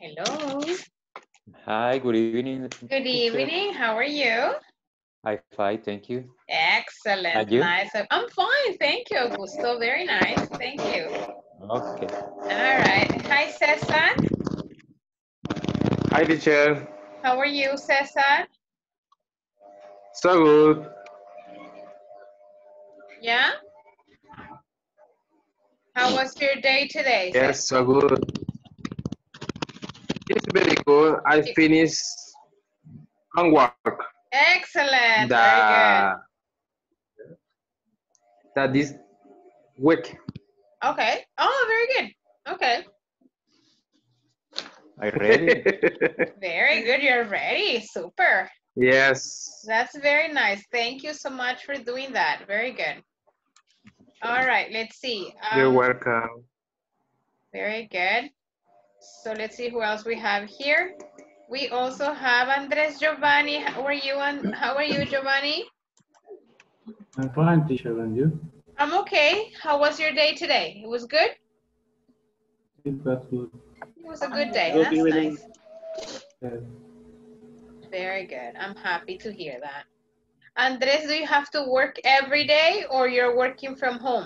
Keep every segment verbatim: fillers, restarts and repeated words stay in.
Hello. Hi, good evening. Good evening. How are you? I'm fine, thank you. Excellent. And you? Nice. I'm fine. Thank you, Augusto. Very nice. Thank you. Okay. All right. Hi, Cesar. Hi, teacher. How are you, Cesar? So good. Yeah? How was your day today, Cesar? Yes, so good. It's very good. I finished homework Excellent. Very good. that that this week. Okay. Oh, very good. Okay. I'm ready. Very good. You're ready. Super. Yes. That's very nice. Thank you so much for doing that. Very good. All right. Let's see. You're Um, welcome. very good. So let's see who else we have here. We also have Andres Giovanni. How are you? And how are you, Giovanni? I'm fine, teacher, and you? I'm okay. How was your day today? It was good? It was good. It was a good day. Good That's evening. nice. Yes. Very good. I'm happy to hear that. Andres, do you have to work every day or you're working from home?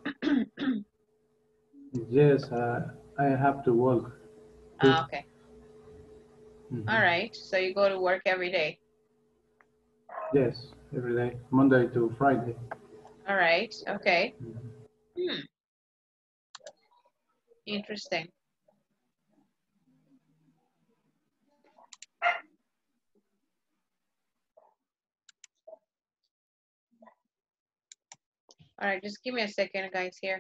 Yes, uh, I have to work. Ah, okay. Mhm. All right. So you go to work every day. Yes, every day, Monday to Friday. All right. Okay. Hmm. Interesting. All right. Just give me a second, guys, here.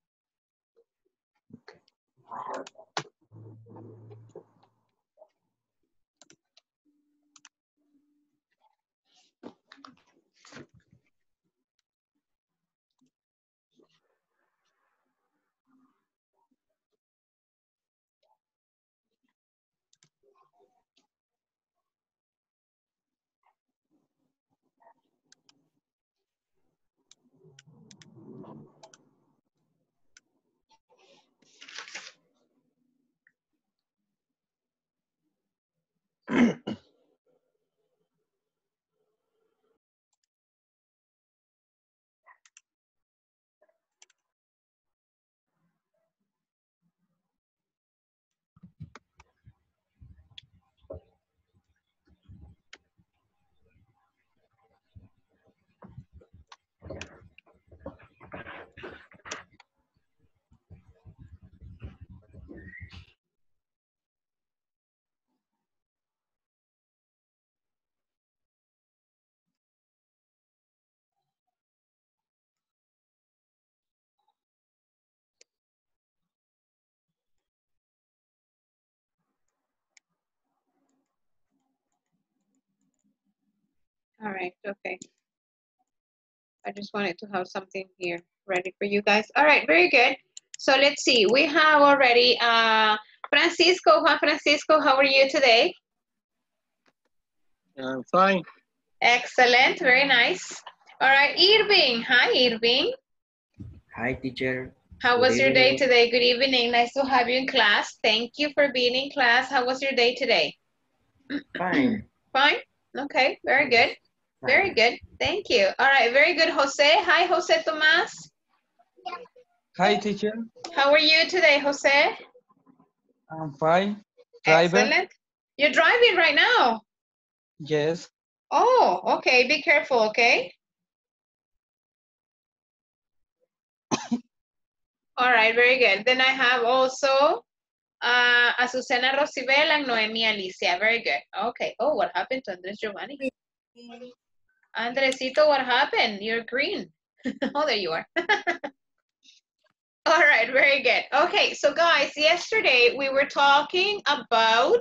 All right. Okay. I just wanted to have something here ready for you guys. All right, very good. So let's see. We have already uh, Francisco. Juan Francisco, how are you today? I'm fine. Excellent. Very nice. All right, Irving. Hi, Irving. Hi, teacher. How Good was your day evening. today? Good evening. Nice to have you in class. Thank you for being in class. How was your day today? Fine. Fine. Okay, very good. Very Fine. good. Thank you. All right, very good, Jose. Hi, Jose Tomas. Hi, teacher. How are you today, Jose? I'm fine. Driver? Excellent. You're driving right now. Yes. Oh, okay. Be careful, okay? All right, very good. Then I have also uh, Azucena Rosibel and Noemi Alicia. Very good. Okay. Oh, what happened to Andres Giovanni? Andresito, what happened? You're green. Oh, there you are. All right, very good. Okay, so guys, yesterday we were talking about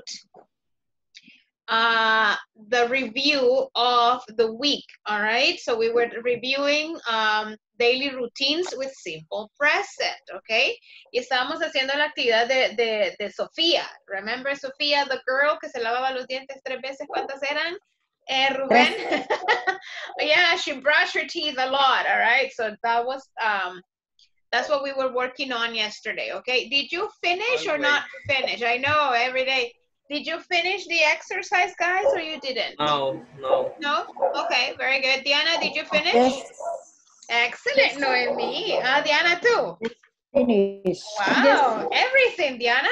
uh, the review of the week, all right? So we were reviewing um, daily routines with simple present, okay? Y estábamos haciendo la actividad de, de, de Sofía. Remember Sofía, the girl que se lavaba los dientes tres veces, ¿cuántas eran? Eh, Rubén? Yeah, she brushed her teeth a lot, all right? So that was... Um, That's what we were working on yesterday, okay? Did you finish or not finish? I know, every day. Did you finish the exercise, guys, or you didn't? No, no. No? Okay, very good. Diana, did you finish? Yes. Excellent, Noemi. Ah, Diana too? Finish. Wow, everything, Diana?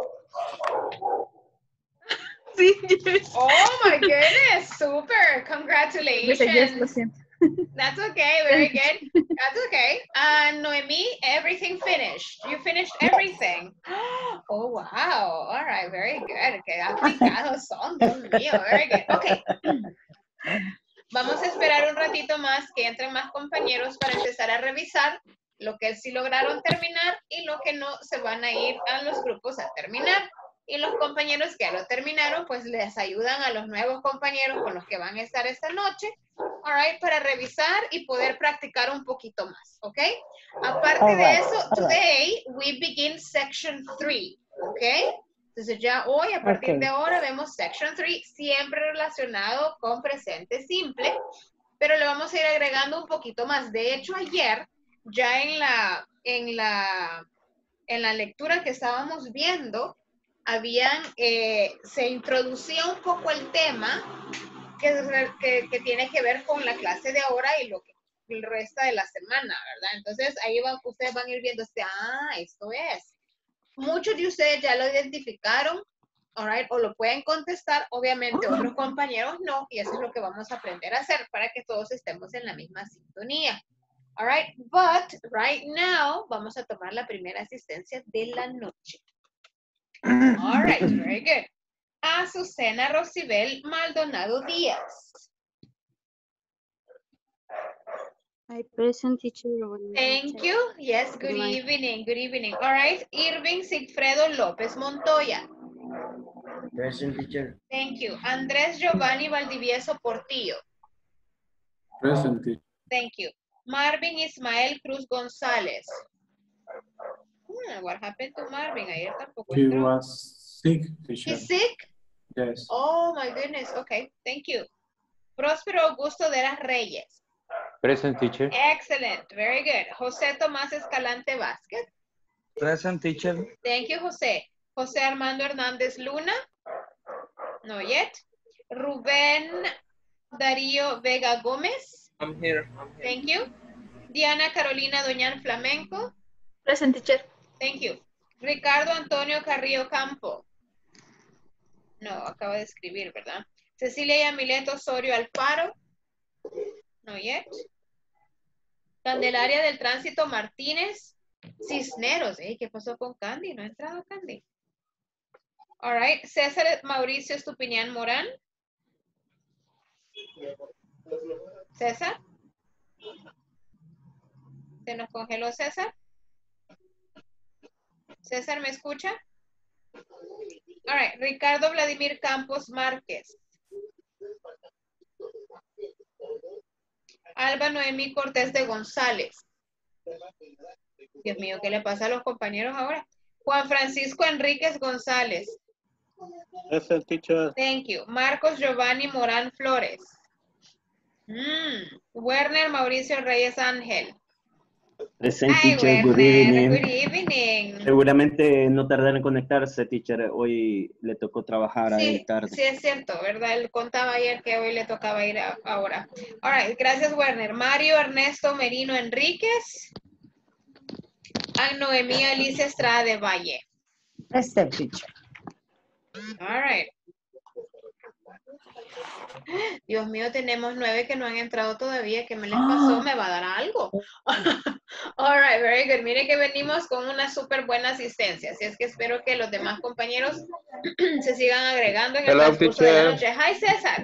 Oh my goodness, super. Congratulations. That's okay, very good. That's okay. Uh, Noemi, everything finished. You finished everything. Oh, wow. All right, very good. Okay, aplicados son, Dios mío, very good. Okay. Vamos a esperar un ratito más que entren más compañeros para empezar a revisar lo que sí lograron terminar y lo que no se van a ir a los grupos a terminar. Y los compañeros que ya lo terminaron, pues les ayudan a los nuevos compañeros con los que van a estar esta noche, all right, para revisar y poder practicar un poquito más, ¿ok? Aparte All de right, eso, all today we begin section three, ¿ok? Entonces ya hoy, a partir Ok. de ahora, vemos section three, siempre relacionado con presente simple, pero le vamos a ir agregando un poquito más. De hecho, ayer, ya en la, en la, en la lectura que estábamos viendo, habían, eh, se introducía un poco el tema que, que, que tiene que ver con la clase de ahora y lo que el resto de la semana, ¿verdad? Entonces ahí van, ustedes van a ir viendo, este, ah, esto es. Muchos de ustedes ya lo identificaron, all right, o lo pueden contestar, obviamente otros compañeros no, y eso es lo que vamos a aprender a hacer para que todos estemos en la misma sintonía. All right, but right now vamos a tomar la primera asistencia de la noche. All right, very good. Azucena Rosibel Maldonado Díaz. I present teacher. Thank you. Yes, good evening, good evening. All right, Irving Sigfredo López Montoya. Present teacher. Thank you. Andrés Giovanni Valdivieso Portillo. Present teacher. Thank you. Marvin Ismael Cruz González. Hmm, what happened to Marvin? Ayer tampoco He entró. was sick, teacher. He's sick? Yes. Oh my goodness. Okay, thank you. Próspero Augusto de las Reyes. Present teacher. Excellent, very good. José Tomás Escalante Vázquez. Present teacher. Thank you, José. José Armando Hernández Luna. No yet. Rubén Darío Vega Gómez. I'm here. I'm here. Thank you. Diana Carolina Doñán Flamenco. Present teacher. Thank you. Ricardo Antonio Carrillo Campo. No, acaba de escribir, ¿verdad? Cecilia Yamilet Osorio Alfaro. No yet. Candelaria del Tránsito Martínez Cisneros. ¿Eh? ¿Qué pasó con Candy? No ha entrado Candy. All right. César Mauricio Estupinián Morán. César. ¿Se nos congeló César? César, ¿me escucha? All right. Ricardo Vladimir Campos Márquez. Alba Noemí Cortés de González. Dios mío, ¿qué le pasa a los compañeros ahora? Juan Francisco Enríquez González. Present teacher. Thank you. Marcos Giovanni Morán Flores. Mm. Werner Mauricio Reyes Ángel. Present Hi, teacher, good Werner. evening. Good evening. Seguramente no tardará en conectarse, teacher. Hoy le tocó trabajar a Sí, él tarde. sí es cierto, ¿verdad? Él contaba ayer que hoy le tocaba ir a- ahora. All right, gracias, Werner. Mario Ernesto Merino Enríquez. A Noemí Alicia Estrada de Valle. Present teacher. All right. Dios mío, tenemos nueve que no han entrado todavía. ¿Qué me les pasó? ¿Me va a dar algo? All right, very good. Mire que venimos con una súper buena asistencia. Así es que espero que los demás compañeros se sigan agregando en el Hello, transcurso de la teacher. noche. Hi, César.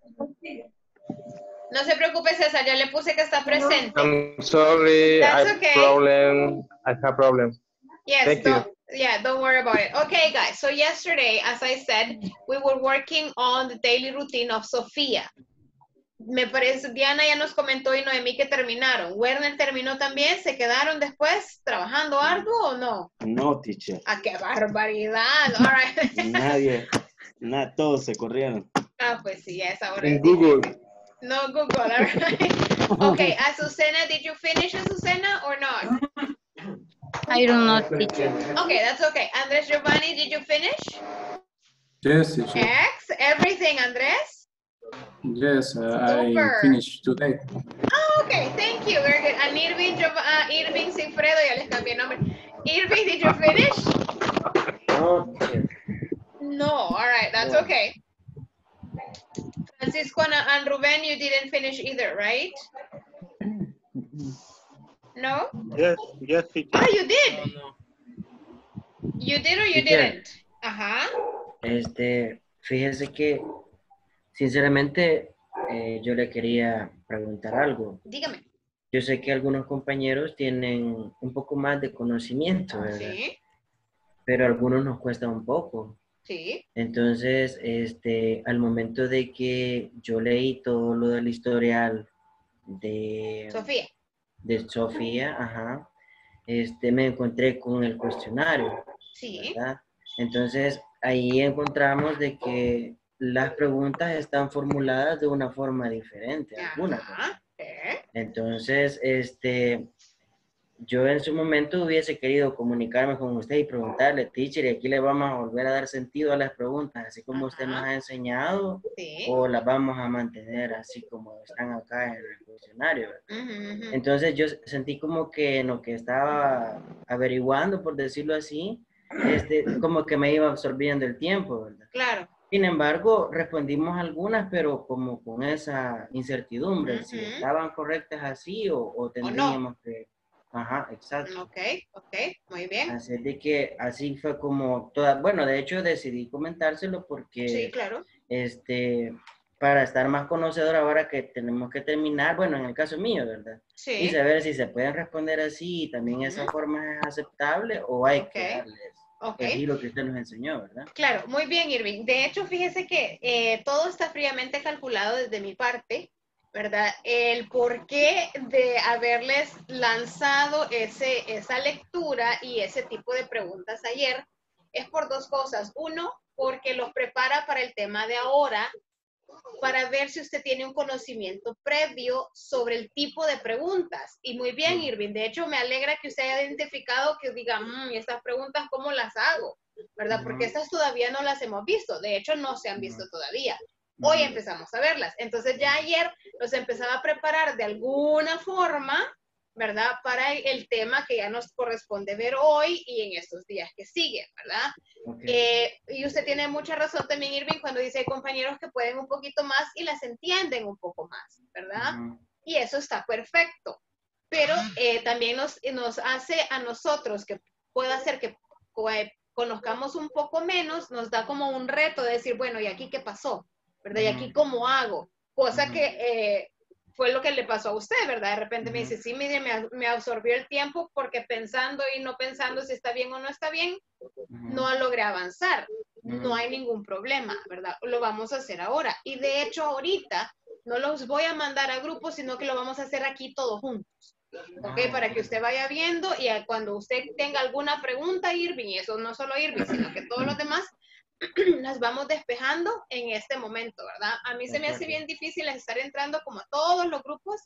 No se preocupe, César. Ya le puse que está presente. I'm sorry. That's I have okay. problem. I have problem. Yes, Thank don't, yeah, don't worry about it. Okay, guys, so yesterday, as I said, we were working on the daily routine of Sofía. Me parece, Diana ya nos comentó y Noemí que terminaron. ¿Werner terminó también? ¿Se quedaron después trabajando arduo o no? No, teacher. ¡Ah, qué barbaridad! All right. Nadie, nada, todos se corrieron. Ah, pues sí, ya es ahora. In Google. No Google, all right. Okay, Azucena, did you finish Azucena or not? I don't know, teacher. Okay, that's okay. Andres Giovanni, did you finish? Yes, teacher. X, everything, Andres? Yes, uh, I Super. finished today. Oh, okay, thank you, very good. And Irving, Giov- uh, Irving Sinfredo, ya les cambié el nombre. Irving, did you finish? No, teacher. No, all right, that's No. okay. Francisco and, and Ruben, you didn't finish either, right? No? Yes, yes, teacher. Ah, you did. You did or you Teacher. didn't? Ajá. Este, fíjese que, sinceramente, eh, yo le quería preguntar algo. Dígame. Yo sé que algunos compañeros tienen un poco más de conocimiento, ¿verdad? Sí, Pero a algunos nos cuesta un poco. sí. Entonces, este, al momento de que yo leí todo lo del historial de, Sofía. de Sofía, ajá, este, me encontré con el cuestionario, Sí. ¿verdad? Entonces, ahí encontramos de que las preguntas están formuladas de una forma diferente, algunas. ¿verdad? Ajá. ¿Eh? Entonces, este, yo en su momento hubiese querido comunicarme con usted y preguntarle, teacher, y aquí le vamos a volver a dar sentido a las preguntas, así como usted nos ha enseñado, Sí. o las vamos a mantener así como están acá en el cuestionario. ¿verdad? Ujú, ujú. Entonces yo sentí como que en lo que estaba averiguando, por decirlo así, este, como que me iba absorbiendo el tiempo, ¿verdad? Claro. Sin embargo, respondimos algunas, pero como con esa incertidumbre, si Ujú. estaban correctas así o, o tendríamos que... Ajá, exacto. Ok, ok, muy bien. Así de que así fue como toda, bueno, de hecho decidí comentárselo porque, Sí, claro. este, para estar más conocedor ahora que tenemos que terminar, bueno, en el caso mío, ¿verdad? Sí. Y saber si se pueden responder así y también esa Ujú. forma es aceptable o hay Ok. que darles Ok. el giro que usted nos enseñó, ¿verdad? Claro, muy bien, Irving. De hecho, fíjese que eh, todo está fríamente calculado desde mi parte, ¿verdad? El porqué de haberles lanzado ese, esa lectura y ese tipo de preguntas ayer es por dos cosas. Uno, porque los prepara para el tema de ahora, para ver si usted tiene un conocimiento previo sobre el tipo de preguntas. Y muy bien, Irving. De hecho, me alegra que usted haya identificado que diga, mmm, estas preguntas, ¿cómo las hago? ¿Verdad? Porque estas todavía no las hemos visto. De hecho, no se han visto todavía. Hoy empezamos a verlas. Entonces, ya ayer los empezaba a preparar de alguna forma, ¿verdad? Para el tema que ya nos corresponde ver hoy y en estos días que siguen, ¿verdad? Okay. Eh, y usted tiene mucha razón también, Irving, cuando dice hay compañeros que pueden un poquito más y las entienden un poco más, ¿verdad? Uh-huh. Y eso está perfecto. Pero eh, también nos, nos hace a nosotros que pueda hacer que eh, conozcamos un poco menos, nos da como un reto de decir, bueno, ¿y aquí qué pasó? ¿Verdad? ¿Y aquí cómo hago? Cosa Uh-huh. que eh, fue lo que le pasó a usted, ¿verdad? De repente Uh-huh. me dice, sí, mire, me, me absorbió el tiempo porque pensando y no pensando si está bien o no está bien, Uh-huh. no logré avanzar. Uh-huh. No hay ningún problema, ¿verdad? Lo vamos a hacer ahora. Y de hecho, ahorita no los voy a mandar a grupos, sino que lo vamos a hacer aquí todos juntos. ¿Ok? Ah, Para que usted vaya viendo y cuando usted tenga alguna pregunta, Irving, y eso no solo Irving, sino que todos los demás, las vamos despejando en este momento, ¿verdad? A mí se me hace bien difícil estar entrando como a todos los grupos,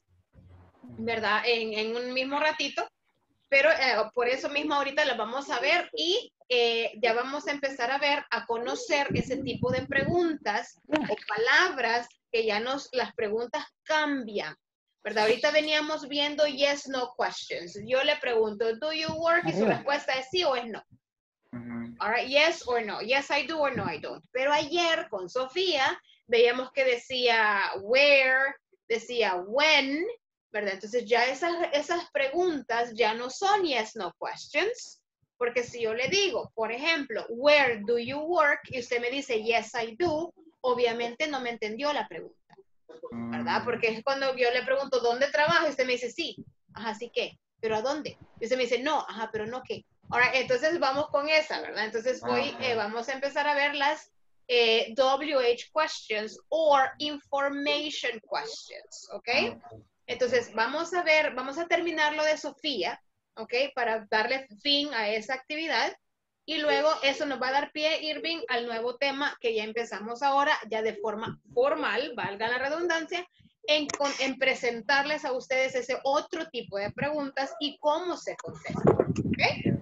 ¿verdad? En, en un mismo ratito, pero eh, por eso mismo ahorita las vamos a ver y eh, ya vamos a empezar a ver, a conocer ese tipo de preguntas o palabras que ya nos, las preguntas cambian, ¿verdad? Ahorita veníamos viendo yes, no questions. Yo le pregunto, do you work? Y su respuesta es sí o es no. Uh-huh. All right, yes or no. Yes, I do or no, I don't. Pero ayer con Sofía veíamos que decía where, decía when, ¿verdad? Entonces ya esas, esas preguntas ya no son yes, no questions, porque si yo le digo, por ejemplo, where do you work? Y usted me dice yes, I do, obviamente no me entendió la pregunta, ¿verdad? Porque es cuando yo le pregunto, ¿dónde trabaja? Y usted me dice, sí, ajá, sí que, ¿pero a dónde? Y usted me dice, no, ajá, pero no qué. Ahora, entonces vamos con esa, ¿verdad? Entonces hoy eh, vamos a empezar a ver las eh, W H questions or information questions, ¿ok? Entonces vamos a ver, vamos a terminar lo de Sofía, ¿ok? Para darle fin a esa actividad y luego eso nos va a dar pie, Irving, al nuevo tema que ya empezamos ahora, ya de forma formal, valga la redundancia, en, en presentarles a ustedes ese otro tipo de preguntas y cómo se contesta, ¿ok?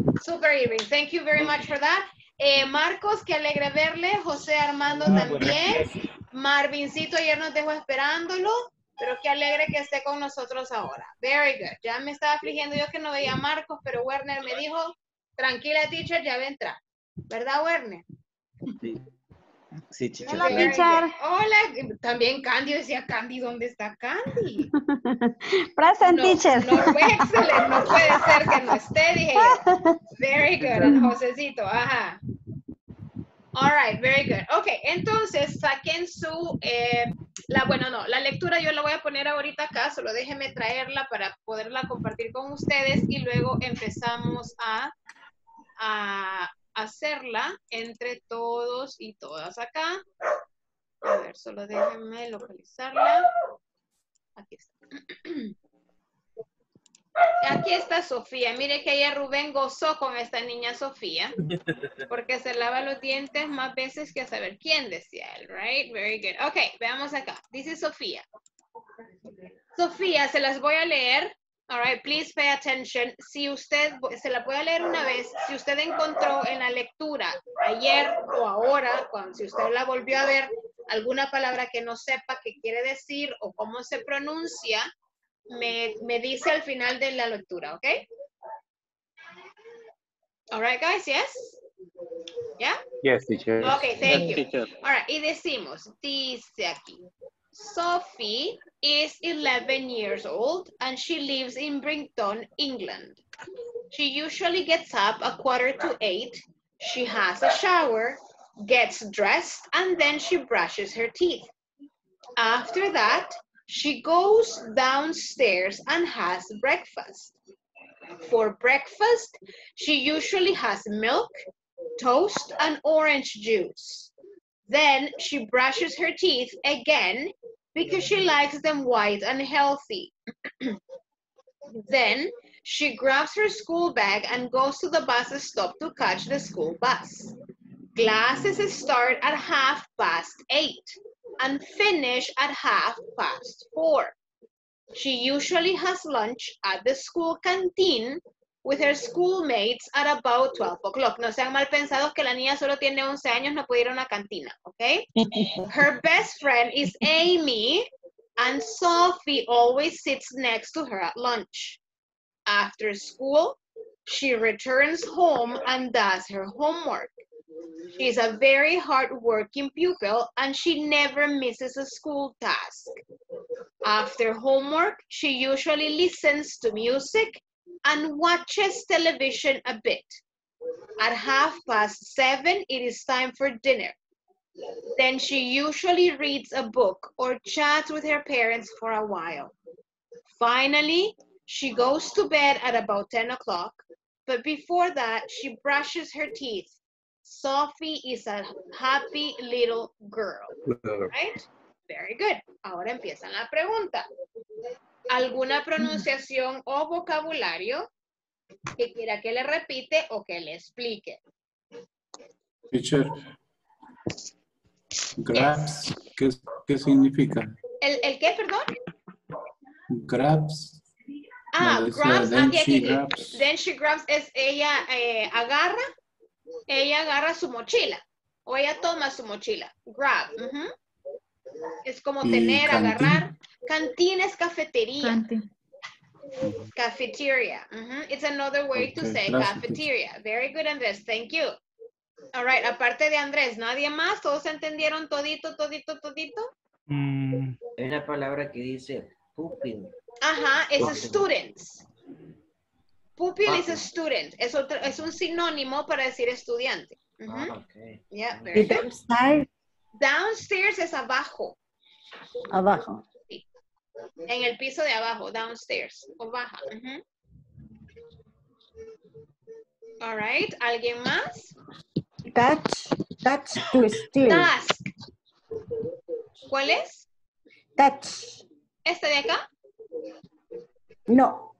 Super evening. Thank you very much for that. Eh, Marcos, qué alegre verle. José Armando también. Marvincito ayer nos dejó esperándolo, pero qué alegre que esté con nosotros ahora. Very good. Ya me estaba afligiendo yo que no veía a Marcos, pero Werner me dijo, tranquila, teacher, ya va a entrar. ¿Verdad, Werner? Sí, sí, teacher. Hola, Very teacher. good. Hola. También Candy decía, Candy, ¿dónde está Candy? Present, No, teacher. no, excelente, no puede ser que no esté, dije yo. Very good, Josecito, ajá. All right, very good. Ok, entonces saquen su, eh, la, bueno, no, la lectura yo la voy a poner ahorita acá, solo déjenme traerla para poderla compartir con ustedes y luego empezamos a, a hacerla entre todos y todas acá. A ver, solo déjenme localizarla. Aquí está. Aquí está Sofía. Mire que ayer Rubén gozó con esta niña Sofía. Porque se lava los dientes más veces que a saber quién, decía él. Right? Very good. Ok, veamos acá. Dice Sofía. Sofía, se las voy a leer. All right, please pay attention. Si usted, se la puede leer una vez, si usted encontró en la lectura ayer o ahora, cuando si usted la volvió a ver, alguna palabra que no sepa qué quiere decir o cómo se pronuncia, me, me dice al final de la lectura, ¿ok? All right, guys, yes? Yeah? Yes, teacher. Okay, thank you. Teacher. All right, y decimos, dice aquí, Sophie is eleven years old and she lives in Brington, England. She usually gets up a quarter to eight. She has a shower, gets dressed, and then she brushes her teeth. After that, she goes downstairs and has breakfast. For breakfast, she usually has milk, toast, and orange juice. Then she brushes her teeth again because she likes them white and healthy. Then she grabs her school bag and goes to the bus stop to catch the school bus. Classes start at half past eight and finish at half past four. She usually has lunch at the school canteen with her schoolmates at about twelve o'clock. No sean mal pensados que la niña solo tiene once años, no puede ir a una cantina, ¿ok? Her best friend is Amy, and Sophie always sits next to her at lunch. After school, she returns home and does her homework. She's a very hard-working pupil, and she never misses a school task. After homework, she usually listens to music and watches television a bit. At half past seven, it is time for dinner. Then she usually reads a book or chats with her parents for a while. Finally, she goes to bed at about ten o'clock, but before that, she brushes her teeth. Sophie is a happy little girl, right? Very good. Ahora empieza la pregunta. ¿Alguna pronunciación o vocabulario que quiera que le repite o que le explique? Teacher. Grabs, ¿qué, ¿qué significa? ¿El, el qué, perdón? Grabs. Ah, No, dice, grabs, then aquí, she aquí. grabs. Then she grabs es ella eh, agarra, ella agarra su mochila o ella toma su mochila. Grab. Uh-huh. Es como Y tener, canteen. agarrar. Cantina es cafetería. Canteen. Cafeteria. Uh-huh. It's another way to Okay, say gracias, cafeteria. Very good, Andrés. Thank you. All right, aparte de Andrés, ¿nadie más? ¿Todos entendieron todito, todito, todito? Mm, Hay una palabra que dice pupil. Ajá, es Pupil. students. Pupil is a Pupil. student. Es, otro, es un sinónimo para decir estudiante. Uh-huh. Ah, ok. Yeah, very Y good. downstairs, Downstairs es abajo. abajo. En el piso de abajo, downstairs. O baja. Uh-huh. All right, ¿alguien más? Touch, touch to steal. Task. ¿Cuál es? Touch. ¿Este de acá? No,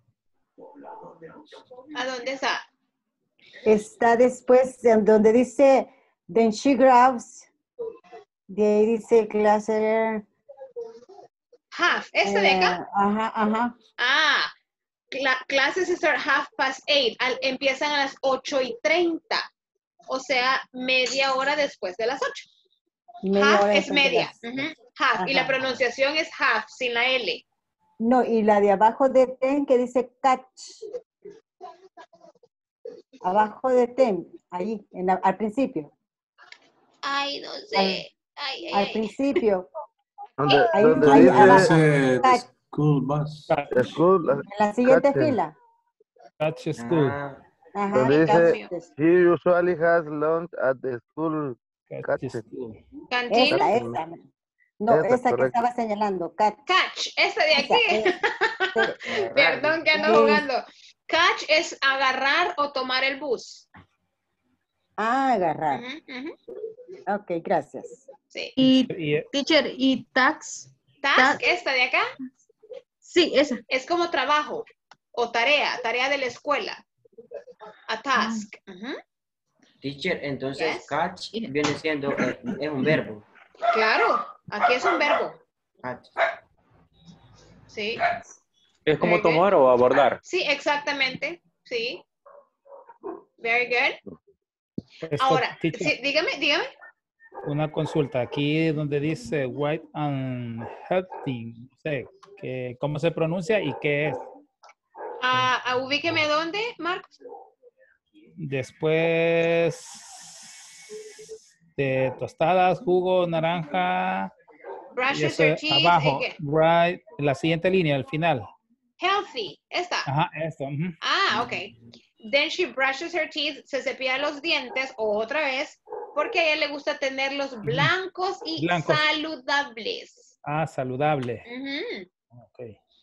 ¿A dónde está? está después en donde dice, then she grabs. De ahí dice clase. Half. ¿Este de acá? Eh, ajá, ajá. Ah, Cla- Classes start half past eight. Al- empiezan a las ocho y treinta. O sea, media hora después de las ocho. Media Half hora es después de media. las- Ujú, half. Y la Ajá. pronunciación es half, sin la L. No, y la de abajo de ten que dice catch. Abajo de ten, ahí, en la- al principio. Ay, no Al, sé. Ay, ay, al ay. principio. Donde, Ahí, donde ahí Donde abajo. dice the Catch. school bus. the school, En la siguiente catch, fila. Catch school. Ah, Ajá. donde Ay, Dios dice, mío. he usually has lunch at the school. Catch Catch. school. Canteen. Esa, Catch. esa. No, Esa, esa que correcto. estaba señalando. Catch. Catch. Esa de Esa, aquí. es- sí. agarrar, Perdón que ando Sí. jugando. Catch es agarrar o tomar el bus. Ah, agarrar. Ujú, ujú. Ok, gracias. Sí. Y, Y, teacher, y tax. Task, esta de acá, Sí, esa. es como trabajo o tarea, tarea de la escuela. A task. Ujú. teacher, entonces Yes. catch viene siendo, eh, es un verbo. Claro, aquí es un verbo. Catch. Sí. Es como Very good. tomar o abordar. Sí, exactamente. Sí. Very good. esto, Ahora, teacher, sí, dígame, dígame. una consulta. Aquí donde dice white and healthy, no sé, que, ¿cómo se pronuncia y qué es? Ah, ah, ubíqueme dónde, Marcos. Después de tostadas, jugo, naranja. Y Brushes eso her es teeth. abajo, ¿y qué? right, la siguiente línea, al final. Healthy. Esta. Ajá, esto. ujú. Ah, ok. Then she brushes her teeth, se cepilla los dientes otra vez, porque a ella le gusta tenerlos blancos y Blancos. saludables. Ah, saludable. Ujú. Ok.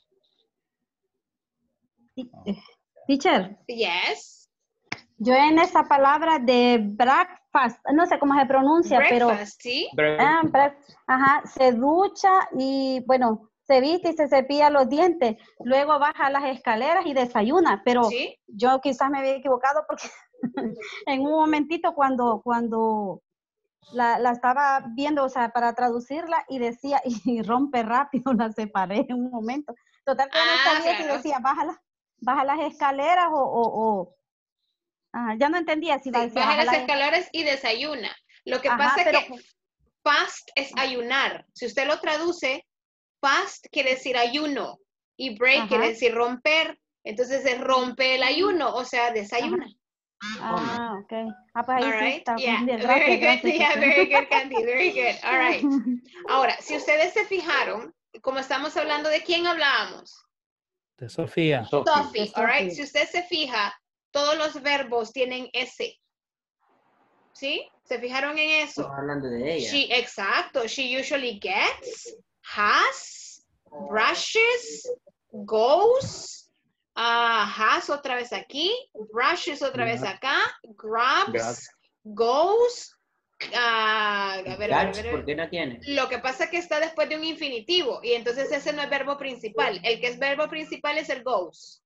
Teacher, Yes. yo en esa palabra de breakfast, no sé cómo se pronuncia, pero Breakfast, ¿sí? ah, break- ajá, se ducha y bueno, se viste y se cepilla los dientes, luego baja las escaleras y desayuna, pero ¿Sí? yo quizás me había equivocado porque en un momentito cuando, cuando la, la estaba viendo, o sea, para traducirla y decía, y rompe rápido, la separé en un momento. Total que no Ah, sabía si claro. decía, baja, la- baja las escaleras o, o, o- ajá, ya no entendía si Sí, iba a decir, baja baja las las escaleras y desayuna. Lo que Ajá, pasa pero- es que fast es ayunar. Si usted lo traduce, fast quiere decir ayuno y break Ajá. quiere decir romper. Entonces se rompe el ayuno, o sea, desayuna. Ah, ok. Ah, pues ahí All sí right. está. Yeah. Bien, Very gracias, good. gracias. Yeah, teacher. very good, Candy. Very good. All right. Ahora, si ustedes se fijaron, como estamos hablando de quién hablábamos, De Sofía. Sophie, De all right. Sophie. Si usted se fija, todos los verbos tienen S. ¿Sí? ¿Se fijaron en eso? Estamos hablando de ella. She, exacto. She usually gets, has, brushes, goes, ah, has otra vez aquí, brushes otra vez acá, grabs, Grabs. goes, ah, a ver, a ver, a Catch, ver, a ¿por ver. qué no tiene? Lo que pasa es que está después de un infinitivo y entonces ese no es verbo principal. El que es verbo principal es el goes.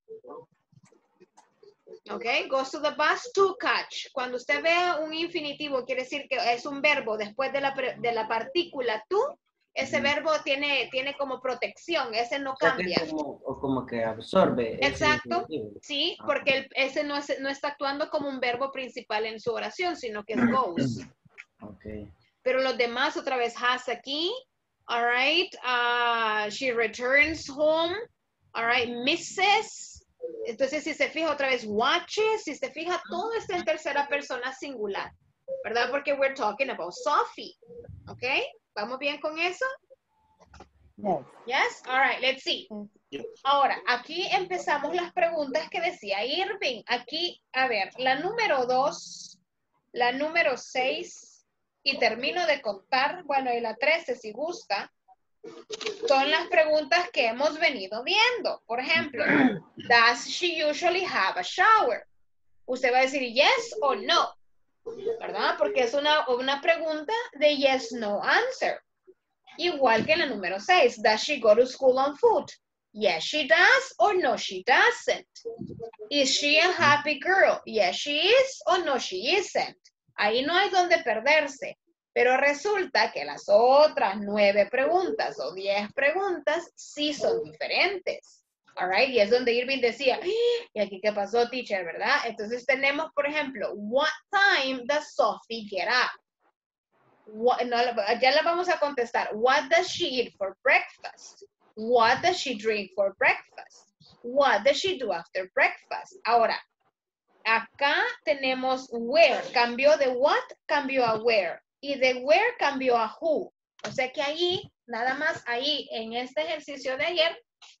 Ok, goes to the bus to catch. Cuando usted vea un infinitivo, quiere decir que es un verbo después de la, pre- de la partícula to. Ese verbo tiene, tiene como protección, ese no O sea, que cambia. es como, o como que absorbe. ese Exacto, infinitivo. sí, Ah. porque el- ese no, es- no está actuando como un verbo principal en su oración, sino que es goes. Ok. Pero los demás, otra vez, has aquí. All right. Uh, she returns home. All right. Misses. Entonces, si se fija otra vez, watches. Si se fija, todo está en tercera persona singular. ¿Verdad? Porque we're talking about Sophie. ¿Ok? ¿Vamos bien con eso? Yes. Yes? All right. Let's see. Ahora, aquí empezamos las preguntas que decía Irving. Aquí, a ver, la número dos, la número seis, y termino de contar, bueno, y la trece si gusta, son las preguntas que hemos venido viendo. Por ejemplo, does she usually have a shower? Usted va a decir yes o no, ¿verdad? Porque es una, una pregunta de yes, no answer. Igual que la número seis, does she go to school on foot? Yes, she does, or no, she doesn't. Is she a happy girl? Yes, she is, or no, she isn't. Ahí no hay donde perderse. Pero resulta que las otras nueve preguntas o diez preguntas sí son diferentes. All right, y es donde Irving decía, ¿y aquí qué pasó, teacher, verdad? Entonces tenemos, por ejemplo, what time does Sophie get up? What, no, ya la vamos a contestar. What does she eat for breakfast? What does she drink for breakfast? What does she do after breakfast? Ahora, acá tenemos where. Cambió de what, cambió a where. Y de where cambió a who. O sea que ahí, nada más ahí, en este ejercicio de ayer,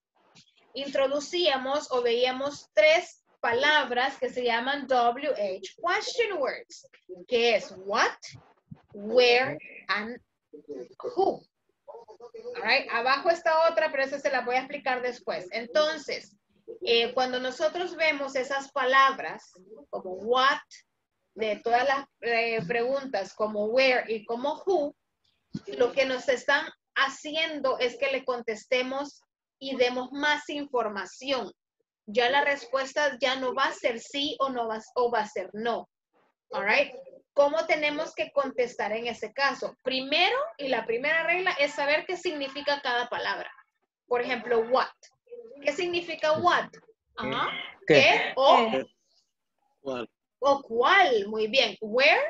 introducíamos o veíamos tres palabras que se llaman W H question words, que es what, where, and who. All right. Abajo está otra, pero esa se la voy a explicar después. Entonces, eh, cuando nosotros vemos esas palabras como what, de todas las eh, preguntas como where y como who, lo que nos están haciendo es que le contestemos y demos más información. Ya la respuesta ya no va a ser sí o no va, o va a ser no. All right. ¿Cómo tenemos que contestar en ese caso? Primero, y la primera regla es saber qué significa cada palabra. Por ejemplo, what. ¿Qué significa what? Ajá. ¿Qué? ¿Qué? O, ¿Cuál? o cuál. Muy bien. Where.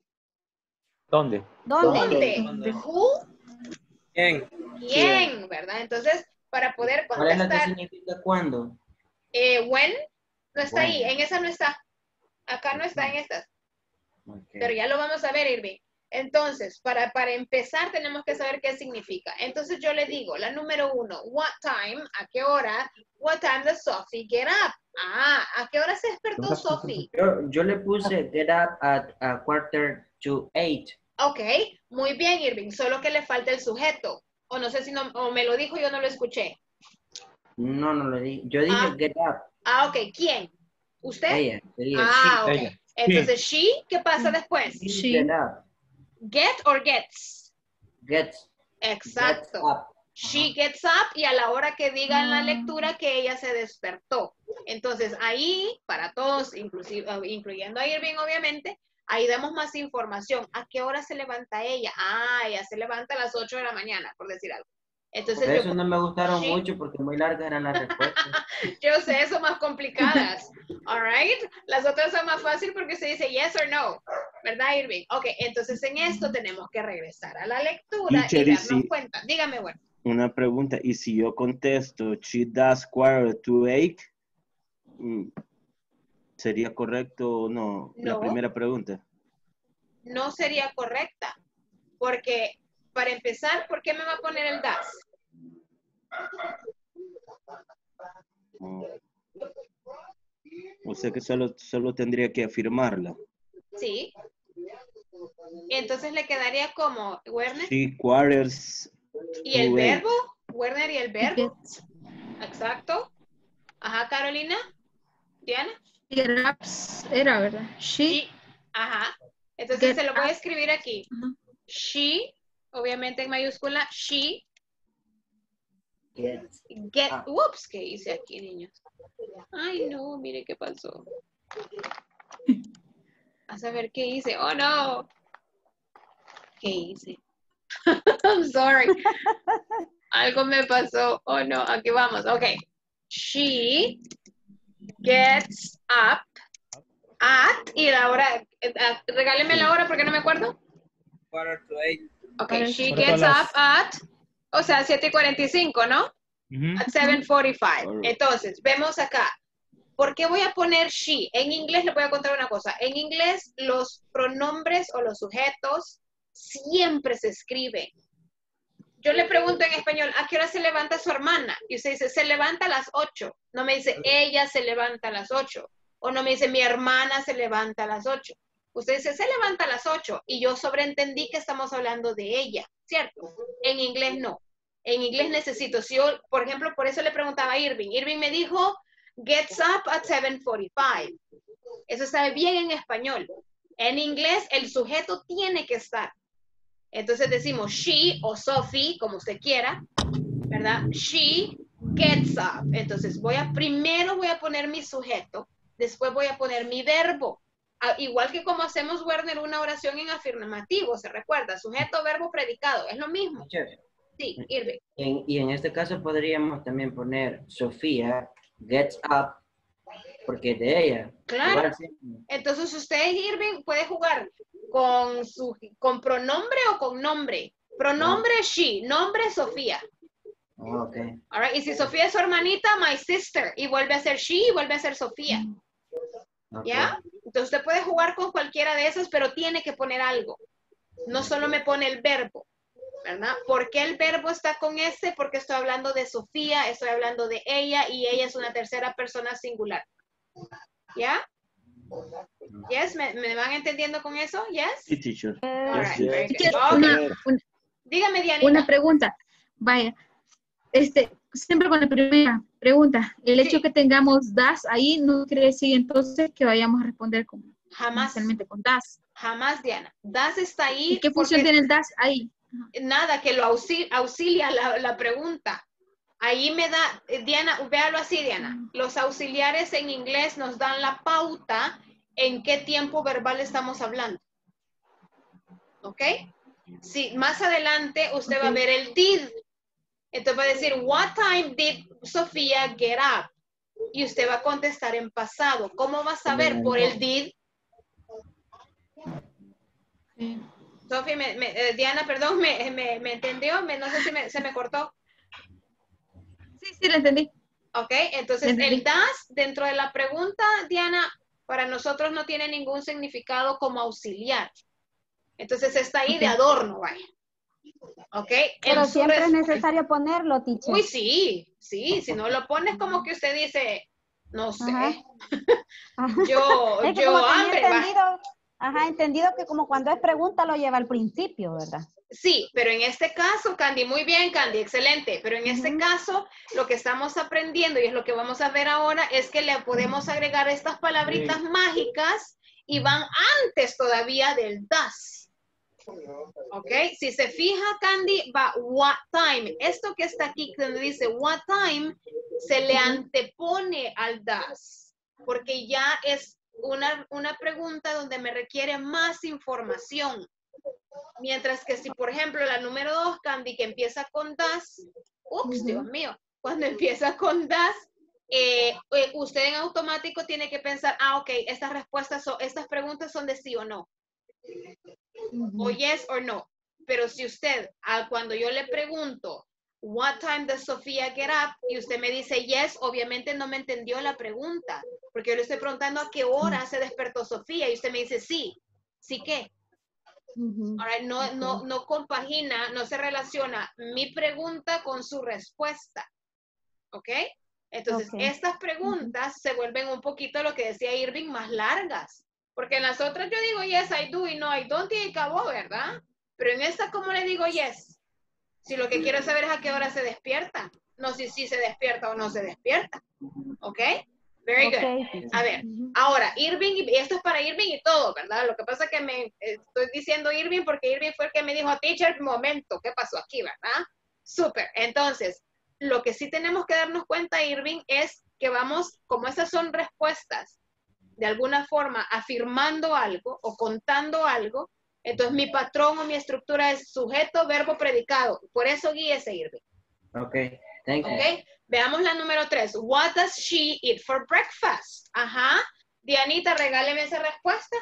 ¿Dónde? ¿Dónde? ¿Dónde? Who. ¿Quién? ¿Quién? ¿Verdad? Entonces, para poder ¿Cuál es la que contestar, significa cuándo? eh, when, no está When. ahí, en esa no está. Acá no está en estas. Okay. Pero ya lo vamos a ver, Irving. Entonces, para, para empezar, tenemos que saber qué significa. Entonces, yo le digo, la número uno, what time, ¿a qué hora? What time does Sophie get up? Ah, ¿a qué hora se despertó Sophie? Yo, yo le puse get up at a quarter to eight. Ok, muy bien, Irving, solo que le falta el sujeto. O no sé si no, o me lo dijo, yo no lo escuché. No, no lo dije. Yo dije Ah. get up. Ah, ok, ¿quién? ¿Usted? Ella. Ella. Ah, ok. Ella. Entonces, she, ¿qué pasa después? She. She. Get up. Get or gets. Gets. Exacto. Gets up. She gets up y a la hora que diga en la lectura que ella se despertó. Entonces ahí, para todos, inclusive, incluyendo a Irving obviamente, ahí damos más información. ¿A qué hora se levanta ella? Ah, ella se levanta a las ocho de la mañana, por decir algo. Entonces Por eso yo, no me gustaron she. mucho porque muy largas eran las respuestas. yo sé, son más complicadas. All right. Las otras son más fáciles porque se dice yes or no. ¿Verdad, Irving? Ok, entonces en esto tenemos que regresar a la lectura Teacher, y y darnos si- cuenta. Dígame, bueno. Una pregunta, y si yo contesto, she does quarter to eight, mm, ¿sería correcto o no? La No. primera pregunta. No sería correcta. Porque, para empezar, ¿por qué me va a poner el das? Oh. O sea que solo, solo tendría que afirmarla. Sí. Entonces le quedaría como, Werner, She quarters y el to eight. verbo, Werner y el verbo. Exacto. Ajá, Carolina. Diana. Get ups era, ¿verdad? She. She. Ajá. Entonces Get se lo voy a up. escribir aquí. Ajá. She, obviamente en mayúscula, she Get. get, Ah. ups, ¿qué hice aquí, niños? Ay, no, mire qué pasó. A saber qué hice. Oh, no. ¿Qué hice? I'm sorry. Algo me pasó. Oh, no. Aquí vamos. Ok. She gets up at, y la hora, eh, ah, regáleme la hora porque no me acuerdo. Quarter to eight. Ok, she Cuarto a gets las- up at, o sea, siete y cuarenta y cinco, ¿no? Ujú. At seven forty-five. Alright. Entonces, vemos acá. ¿Por qué voy a poner she? En inglés le voy a contar una cosa. En inglés, los pronombres o los sujetos siempre se escriben. Yo le pregunto en español, ¿a qué hora se levanta su hermana? Y usted dice, se levanta a las ocho. No me dice, ella se levanta a las ocho. O no me dice, mi hermana se levanta a las ocho. Usted dice, se levanta a las ocho. Y yo sobreentendí que estamos hablando de ella, ¿cierto? En inglés no. En inglés necesito, si yo, por ejemplo, por eso le preguntaba a Irving. Irving me dijo, gets up at seven forty-five. Eso está bien en español. En inglés, el sujeto tiene que estar. Entonces decimos she o Sophie, como usted quiera, ¿verdad? She gets up. Entonces voy a, primero voy a poner mi sujeto, después voy a poner mi verbo. Ah, igual que como hacemos, Werner, una oración en afirmativo, ¿se recuerda? Sujeto, verbo, predicado, es lo mismo. Teacher, Sí, Irving. En- y en este caso podríamos también poner Sofía gets up, porque es de ella. Claro. Igual, sí. Entonces usted, Irving, puede jugar con su con pronombre o con nombre. Pronombre she, nombre Sofía. Oh, ok. All right. Y si Sofía es su hermanita, my sister. Y vuelve a ser she y vuelve a ser Sofía. Ok. ¿Ya? Entonces usted puede jugar con cualquiera de esas, pero tiene que poner algo. No solo me pone el verbo, ¿verdad? ¿Por qué el verbo está con ese? Porque estoy hablando de Sofía, estoy hablando de ella y ella es una tercera persona singular. ¿Ya? Yes, ¿me, me van entendiendo con eso? Yes. Sí, teacher. All Yes, right, yes. very good. Teacher, Okay. una, una, Dígame, Dianita. una pregunta. Vaya, este, siempre con la primera pregunta, el hecho Sí. que tengamos das ahí no quiere decir entonces que vayamos a responder con, Jamás. inicialmente con das. Jamás, Diana. Das está ahí. ¿Y qué función porque tiene el das ahí? nada, que lo auxilia, auxilia la, la pregunta. Ahí me da, eh, Diana, véalo así, Diana. Los auxiliares en inglés nos dan la pauta en qué tiempo verbal estamos hablando. ¿Ok? Si más adelante usted va a ver el did. Entonces va a decir, what time did Sofía get up? Y usted va a contestar en pasado. ¿Cómo va a saber? Por el did. Sofía, me, me, eh, Diana, perdón, me, me, me entendió. Me, no sé si me, se me cortó. Sí, sí, lo entendí. Ok, entonces Entendí. el das dentro de la pregunta, Diana, para nosotros no tiene ningún significado como auxiliar. Entonces está ahí de adorno, vaya. Ok. Pero En su siempre es res- necesario ponerlo, teacher. Uy, sí, sí, si no lo pones como que usted dice, no sé, Ajá. yo, Es que yo como tenía hambre, va. entendido, ajá, entendido que como cuando es pregunta lo lleva al principio, ¿verdad? Sí, pero en este caso, Candy, muy bien, Candy, excelente. Pero en este caso, lo que estamos aprendiendo y es lo que vamos a ver ahora es que le podemos agregar estas palabritas mágicas y van antes todavía del das. ¿Ok? Si se fija, Candy, va what time. Esto que está aquí, donde dice what time, se le antepone al das, porque ya es una, una pregunta donde me requiere más información. Mientras que si, por ejemplo, la número dos, Candy, que empieza con das, ups, Dios mío, cuando empieza con das, eh, eh, usted en automático tiene que pensar, ah, ok, estas respuestas son, estas preguntas son de sí o no. O yes or no. Pero si usted, ah, cuando yo le pregunto, what time does Sofía get up? Y usted me dice yes, obviamente no me entendió la pregunta, porque yo le estoy preguntando a qué hora se despertó Sofía y usted me dice sí. ¿Sí qué? Ahora, no, no, no compagina, no se relaciona mi pregunta con su respuesta. ¿Ok? Entonces, Ok. estas preguntas se vuelven un poquito lo que decía Irving, más largas. Porque en las otras yo digo yes, I do, y no, I don't, y acabó, ¿verdad? Pero en esta, ¿cómo le digo yes? Si lo que quiero saber es a qué hora se despierta. No sé si se despierta o no se despierta. ¿Ok? Very good. Ok. A ver, ahora, Irving, y esto es para Irving y todo, ¿verdad? Lo que pasa es que me eh, estoy diciendo Irving porque Irving fue el que me dijo, teacher, momento, ¿qué pasó aquí, verdad? Súper. Entonces, lo que sí tenemos que darnos cuenta, Irving, es que vamos, como esas son respuestas, de alguna forma afirmando algo o contando algo, entonces mi patrón o mi estructura es sujeto, verbo, predicado. Por eso guíese, Irving. Ok, thank you. Ok, veamos la número tres. What does she eat for breakfast? Ajá. Dianita, regáleme esa respuesta.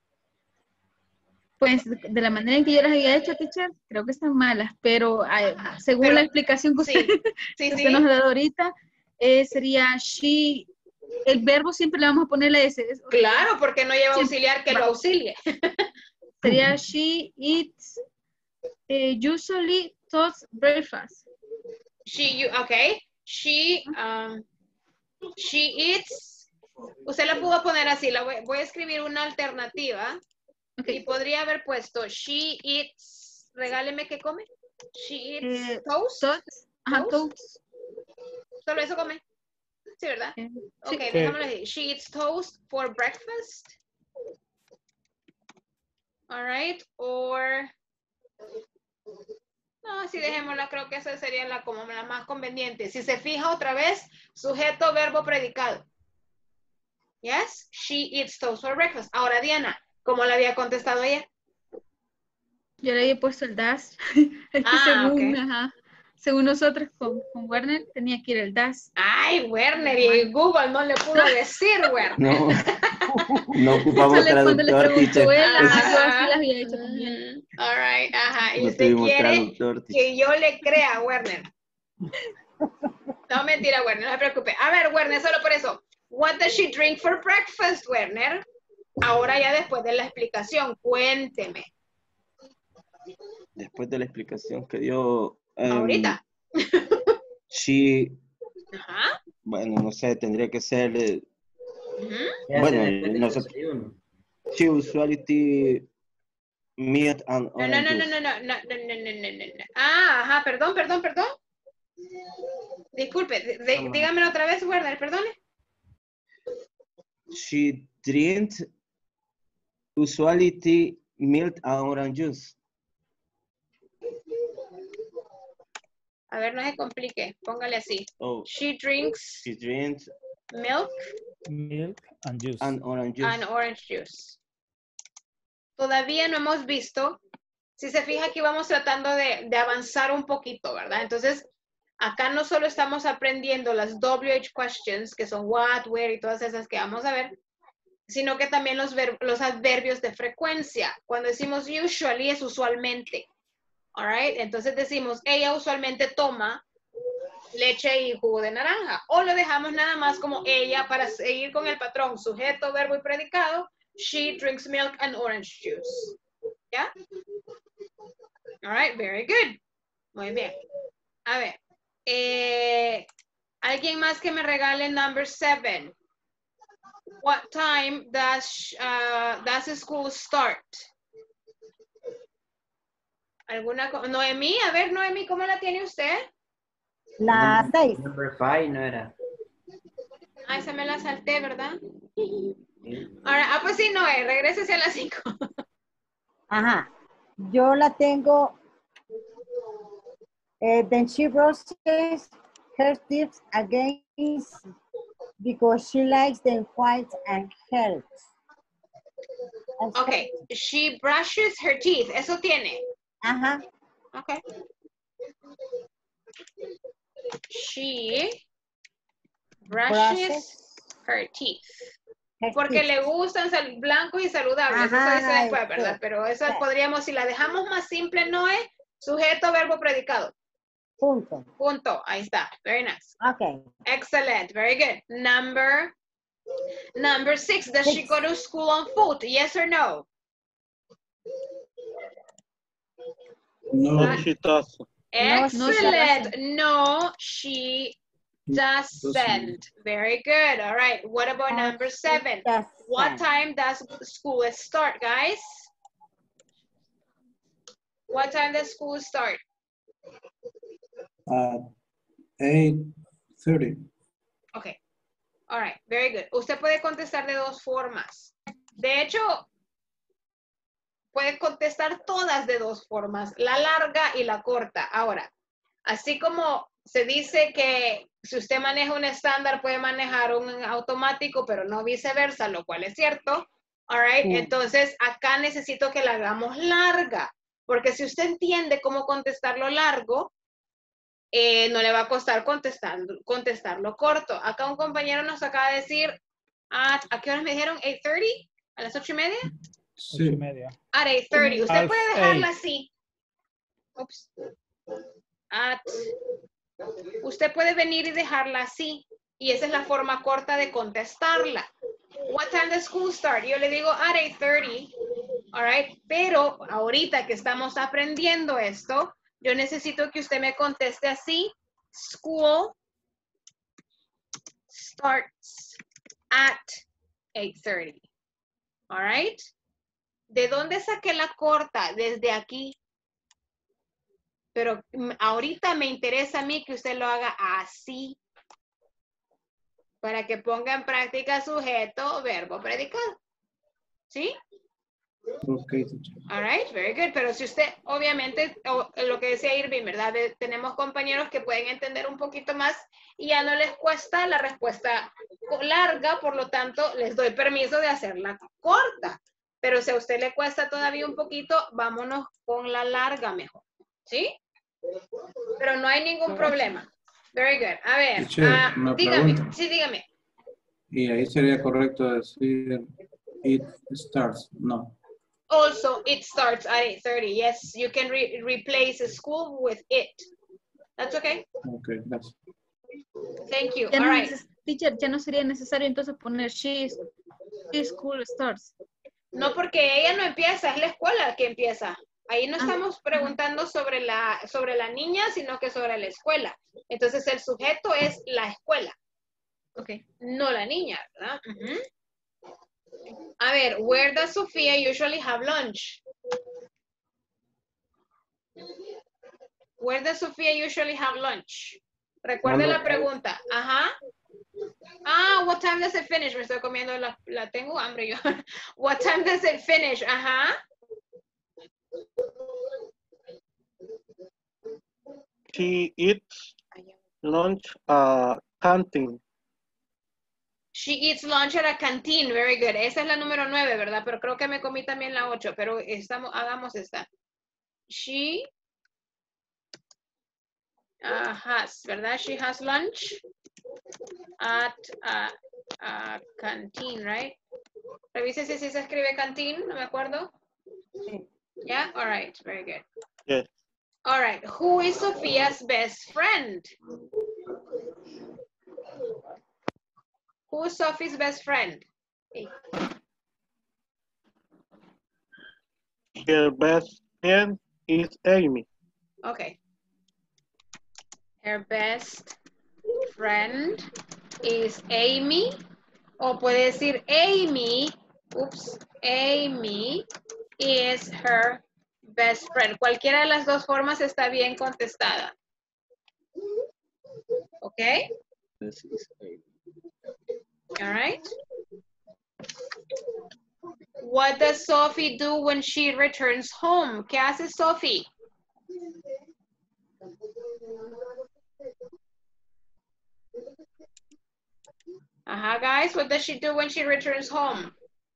Pues de la manera en que yo las había hecho, teacher, creo que están malas, pero eh, según pero- la explicación que usted, Sí, sí, que usted sí. nos ha dado ahorita, eh, sería she, el verbo siempre le vamos a poner la S. es- Claro, porque no lleva Sí, auxiliar que va. lo auxilie. Sería she eats, eh, usually toast breakfast. She, you, okay. She, um, she eats. Usted la pudo poner así. La voy, voy a escribir una alternativa. Y podría haber puesto she eats. Regáleme qué come. She eats Eh, toast. Toast, ajá, Toast. toast. Solo eso come. Sí, ¿verdad? Eh, Ok, sí. dejémoslo así. She eats toast for breakfast. All right. Or. No, sí, dejémosla. Creo que esa sería la, como la más conveniente. Si se fija otra vez, sujeto, verbo, predicado. Yes, she eats toast for breakfast. Ahora, Diana, ¿cómo le había contestado ayer? Yo le había puesto el das. Es que Ah, según, ok. ajá. según nosotros con, con Werner tenía que ir el das. Ay, Werner, y Google no le pudo decir, Werner. No, no ocupamos Solo cuando le traductor, preguntó teacher. él, así yo Ajá. así las había hecho también. Mm, all right, ajá. Y No usted tuvimos quiere traductor, teacher. que yo le crea a Werner. No, mentira, Werner, no se preocupe. A ver, Werner, solo por eso. What does she drink for breakfast, Werner? Ahora ya después de la explicación, cuénteme. Después de la explicación que dio... em, Ahorita. She... Ajá. Bueno, no sé, tendría que ser... eh, Ujú. ¿Qué hace Bueno, después del nosotros... desayuno? She usually milk and No, no, orange no, no, juice. no, no, no, no, no, no, no, no. Ah, ajá, perdón, perdón, perdón. Disculpe, de- de- dígamelo otra vez, Werner, perdone. She drinks usually tea, milk and orange juice. A ver, no se complique, póngale así. Oh, She drinks she drinks milk Milk and juice. and orange juice. and orange juice. Todavía no hemos visto, si se fija aquí vamos tratando de, de avanzar un poquito, ¿verdad? Entonces, acá no solo estamos aprendiendo las W H questions, que son what, where y todas esas que vamos a ver, sino que también los, ver- los adverbios de frecuencia. Cuando decimos usually es usualmente. All right? Entonces decimos, ella usualmente toma leche y jugo de naranja. O lo dejamos nada más como ella para seguir con el patrón sujeto, verbo y predicado. She drinks milk and orange juice. ¿Ya? All right, very good. Muy bien. A ver. eh, ¿Alguien más que me regale number seven? What time does, uh, does school start? ¿Alguna? co- Noemí, a ver, Noemí, ¿cómo la tiene usted? La seis. Number five no era. Ay, se me la salté, ¿verdad? Ahora, ah, pues sí, Noé, regrésese a las cinco. Ajá. Yo la tengo. Eh, then she brushes her teeth against because she likes them white and health. Ok, she brushes her teeth, eso tiene. Ajá. Ok. She brushes Brushes her teeth. her Porque teeth. le gustan sal- blancos y saludables, eso Ajá, dice después, este, ¿verdad? Pero eso sí. podríamos, si la dejamos más simple, no es sujeto, verbo, predicado. Punto. Punto, ahí está. Very nice. Okay. Excellent, very good. Number, number six, does she Six. go to school on foot? Yes or no? No, Ah, she doesn't. Excellent. No, she doesn't. Very good. All right. What about No, number she seven? What doesn't. time does school start, guys? What time does school start? At eight thirty. Okay. All right. Very good. Usted puede contestar de dos formas. De hecho, puede contestar todas de dos formas, la larga y la corta. Ahora, así como se dice que si usted maneja un estándar puede manejar un automático, pero no viceversa, lo cual es cierto. All right. Sí. Entonces, acá necesito que la hagamos larga, porque si usted entiende cómo contestarlo largo, eh, no le va a costar contestar, contestarlo corto. Acá un compañero nos acaba de decir, ah, ¿a qué horas me dijeron? ¿eight thirty? ¿A las ocho y media? Ocho y media. At eight thirty. Usted Half puede dejarla eight. así. Ups. At. Usted puede venir y dejarla así. Y esa es la forma corta de contestarla. What time does school start? Yo le digo at eight thirty. All right. Pero ahorita que estamos aprendiendo esto, yo necesito que usted me conteste así. School starts at eight thirty. All right. ¿De dónde saqué la corta? Desde aquí. Pero mm, ahorita me interesa a mí que usted lo haga así. Para que ponga en práctica sujeto, verbo, predicado. ¿Sí? Okay, teacher. All right, very good. Pero si usted, obviamente, o- lo que decía Irving, ¿verdad? De- tenemos compañeros que pueden entender un poquito más y ya no les cuesta la respuesta co- larga, por lo tanto, les doy permiso de hacerla corta. Pero si a usted le cuesta todavía un poquito, vámonos con la larga mejor. ¿Sí? Pero no hay ningún problema. Very good. A ver, Teacher, ah, una dígame. pregunta. Sí, dígame. Y ahí sería correcto decir it starts. No. Also, it starts at eight thirty. Yes, you can re replace school with it. That's okay. Ok, gracias. Thank you. Ya All no, right. neces- teacher, ya no sería necesario entonces poner she's, she's school starts. No, porque ella no empieza, es la escuela que empieza. Ahí no Ah, estamos preguntando sobre la, sobre la niña, sino que sobre la escuela. Entonces, el sujeto es la escuela. Okay. No la niña, ¿verdad? Ujú. A ver, where does Sofía usually have lunch? Where does Sofía usually have lunch? Recuerde la pregunta. Ajá. Ah, what time does it finish? Me estoy comiendo la, la tengo hambre yo. What time does it finish? Ajá. She eats lunch at canteen. She eats lunch at a canteen. Very good. Esa es la número nueve, ¿verdad? Pero creo que me comí también la ocho, pero estamos, hagamos esta. She uh, has, ¿verdad? She has lunch at a, a canteen, right? Revise si se escribe canteen, no me acuerdo. Yeah, all right, very good. Yes. All right, who is Sophia's best friend? Who's Sophie's best friend? Her best friend is Amy. Okay. Her best friend is Amy. O puede decir Amy. Oops. Amy is her best friend. Cualquiera de las dos formas está bien contestada. Okay. This is Amy. All right. What does Sophie do when she returns home? ¿Qué hace Sophie? Ajá, guys, what does she do when she returns home?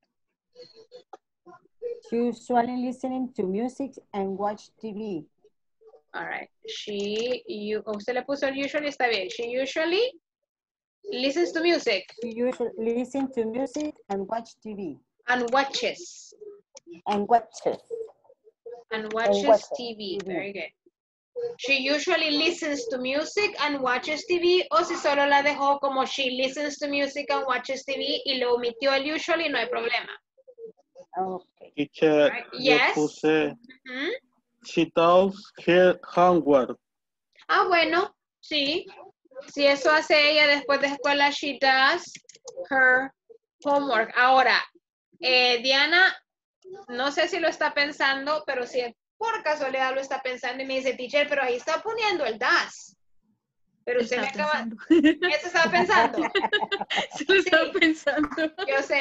She usually listening to music and watch T V. All right. She, you, usted le puso el usually, está bien. She usually listens to music. She usually listen to music and watch T V. And watches. And watches. And watches watches T V. T V. Very good. She usually listens to music and watches T V. O si solo la dejó como she listens to music and watches T V y lo omitió el usually, no hay problema. Okay. Teacher, Right. yo Yes. puse, Ujú. she does her homework. Ah, bueno, sí. Si eso hace ella después de escuela, she does her homework. Ahora, eh, Diana, no sé si lo está pensando, pero si por casualidad lo está pensando y me dice, teacher, pero ahí está poniendo el does. Pero usted me Estaba acaba... pensando. ¿Eso estaba pensando? Sí, lo estaba pensando. Yo sé.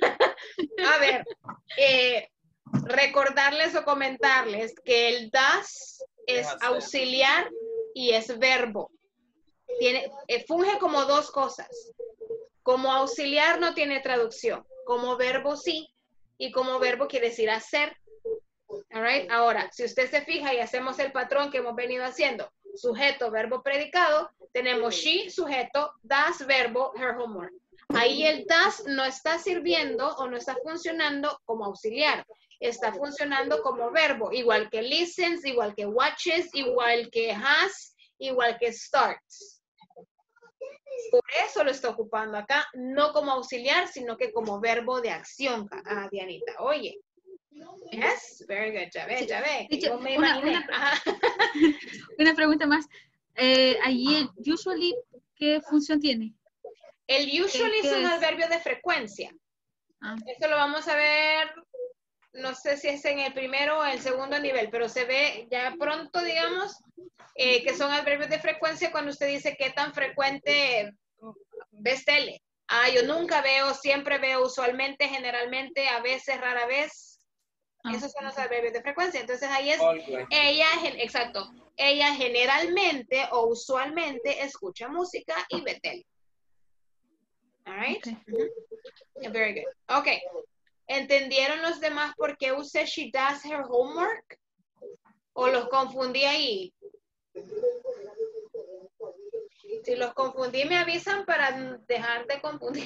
A ver, eh, recordarles o comentarles que el does es auxiliar y es verbo. Tiene, eh, funge como dos cosas. Como auxiliar no tiene traducción. Como verbo sí. Y como verbo quiere decir hacer. All right. Ahora, si usted se fija y hacemos el patrón que hemos venido haciendo, sujeto, verbo, predicado, tenemos she, sujeto, does, verbo, her homework. Ahí el does no está sirviendo o no está funcionando como auxiliar. Está funcionando como verbo, igual que listens, igual que watches, igual que has, igual que starts. Por eso lo está ocupando acá, no como auxiliar, sino que como verbo de acción, ah, Dianita. Oye. Yes, very good. Ya ve, ya ve. Teacher, Yo me una, imaginé. una, Ajá. una pregunta más. Eh, allí el usually, ¿qué función tiene? El usually ¿Qué es un es? adverbio de frecuencia. Ah. Eso lo vamos a ver, no sé si es en el primero o el segundo nivel, pero se ve ya pronto, digamos, eh, que son adverbios de frecuencia cuando usted dice qué tan frecuente ves tele. Ah, yo nunca veo, siempre veo, usualmente, generalmente, a veces, rara vez. Esos son los adverbios de frecuencia. Entonces ahí es, ella, exacto, ella generalmente o usualmente escucha música y ve tele. All right? Okay. Mm-hmm. Very good. Okay. ¿Entendieron los demás por qué usé she does her homework? ¿O los confundí ahí? Si los confundí, me avisan para dejar de confundir.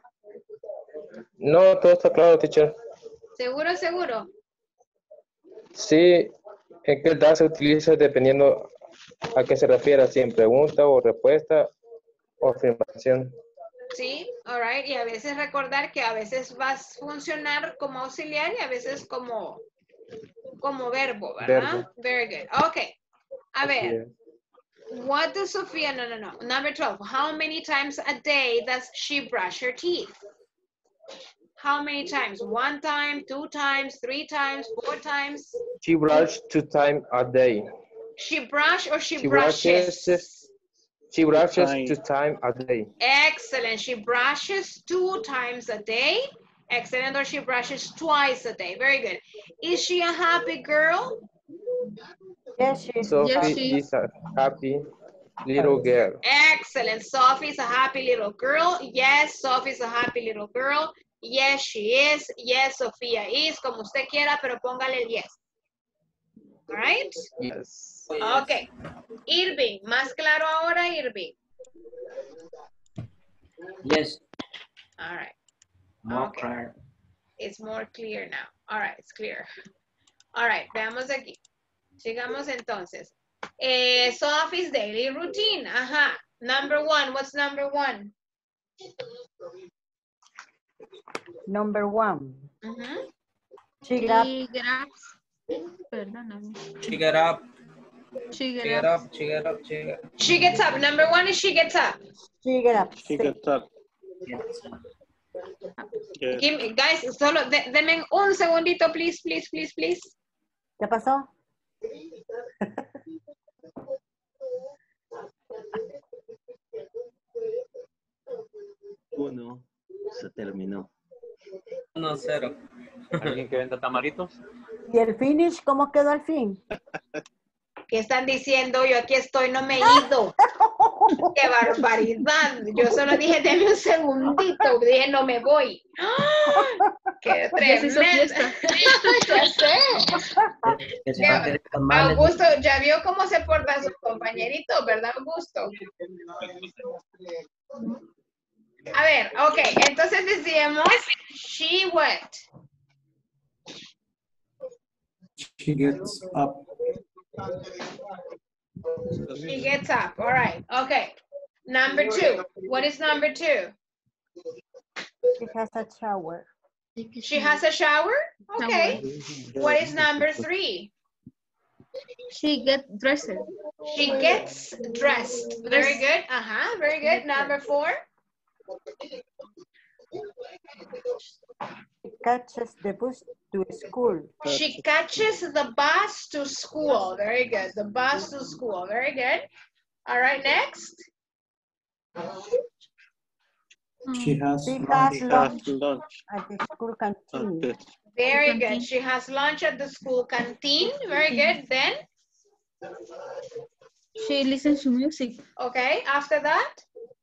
No, todo está claro, teacher. ¿Seguro, seguro? Sí, es que el da se utiliza dependiendo a qué se refiere, si en pregunta o respuesta o afirmación. Sí, all right. Y a veces recordar que a veces va a funcionar como auxiliar y a veces como, como verbo, ¿verdad? Verbo. Very good. Okay. A ver. What does Sophia, no, no, no. Number twelve. How many times a day does she brush her teeth? How many times? One time, two times, three times, four times? She brushes two times a day. She brush or she, She brushes? brushes. She brushes Time. two times a day. Excellent. She brushes two times a day. Excellent. Or she brushes twice a day. Very good. Is she a happy girl? Yes, she's Sophie Yes, she is a happy little girl. Excellent. Sophie's a happy little girl. Yes, Sophie's a happy little girl. Yes, she is. Yes, Sofía is. Como usted quiera, pero póngale el yes. All right? Yes. Okay. Irving. Más claro ahora, Irving. Yes. All right. More Okay. clear. It's more clear now. All right, it's clear. All right, veamos aquí. Sigamos entonces. Eh, Sophie's daily routine. Ajá. Number one. What's number one? number one. Mhm. She got She get up. Perdóname. She get up. She get She get up. up. She get up. She get up. She gets up. Number one is she gets up. she get up. She gets up. Yes. Give me, guys, solo de, denme un segundito, please, please, please, please. ¿Qué pasó? Uno. Se terminó. Uno, cero. ¿Alguien que venda tamaritos? ¿Y el finish cómo quedó al fin? ¿Qué están diciendo? Yo aquí estoy, no me he ido. ¡Qué barbaridad! Yo solo dije, denme un segundito. Dije, no me voy. ¡Ah! ¡Qué Ya se hizo tremendo! fiesta. Ya sé. Que se Ya, va a querer tomar. Augusto, ya vio cómo se portan sus compañeritos, ¿verdad, Augusto? A ver, ok, entonces decíamos, she what? She gets up. She gets up, all right, okay. Number two, what is number two? She has a shower. She has a shower? Okay. What is number three? She get dressed. She gets dressed. Very good, uh-huh, very good. Number four? She catches the bus to school. She catches the bus to school. Very good. The bus to school. Very good. All right, next. She has She lunch. has lunch Lunch. at the school canteen. Yes. Very good. She has lunch at the school canteen. Very good. Then, She listens to music. okay, after that.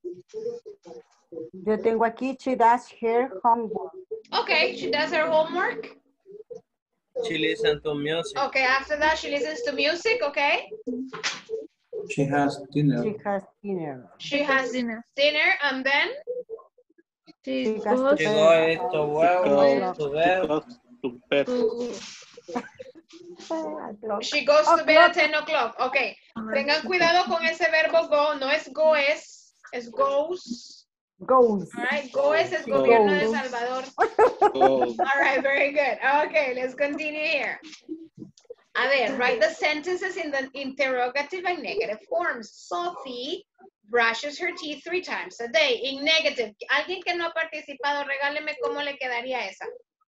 Yo tengo aquí, she does her homework. Okay, she does her homework. She listens to music. Okay, after that, she listens to music. Okay. She has dinner. She has dinner. She has Dinner. dinner and then, She She has goes to She bed. goes to work, Goes to bed. goes to bed. to O'clock. she goes to bed at ten o'clock. Okay. Tengan cuidado con ese verbo go. No es go, es, es goes. Goes. All right, go es el gobierno de Goes. Salvador. Goes. All right, very good. Okay, let's continue here. A ver, write the sentences in the interrogative and negative forms. Sophie brushes her teeth three times a day. In negative, alguien que no ha participado, regáleme cómo le quedaría esa.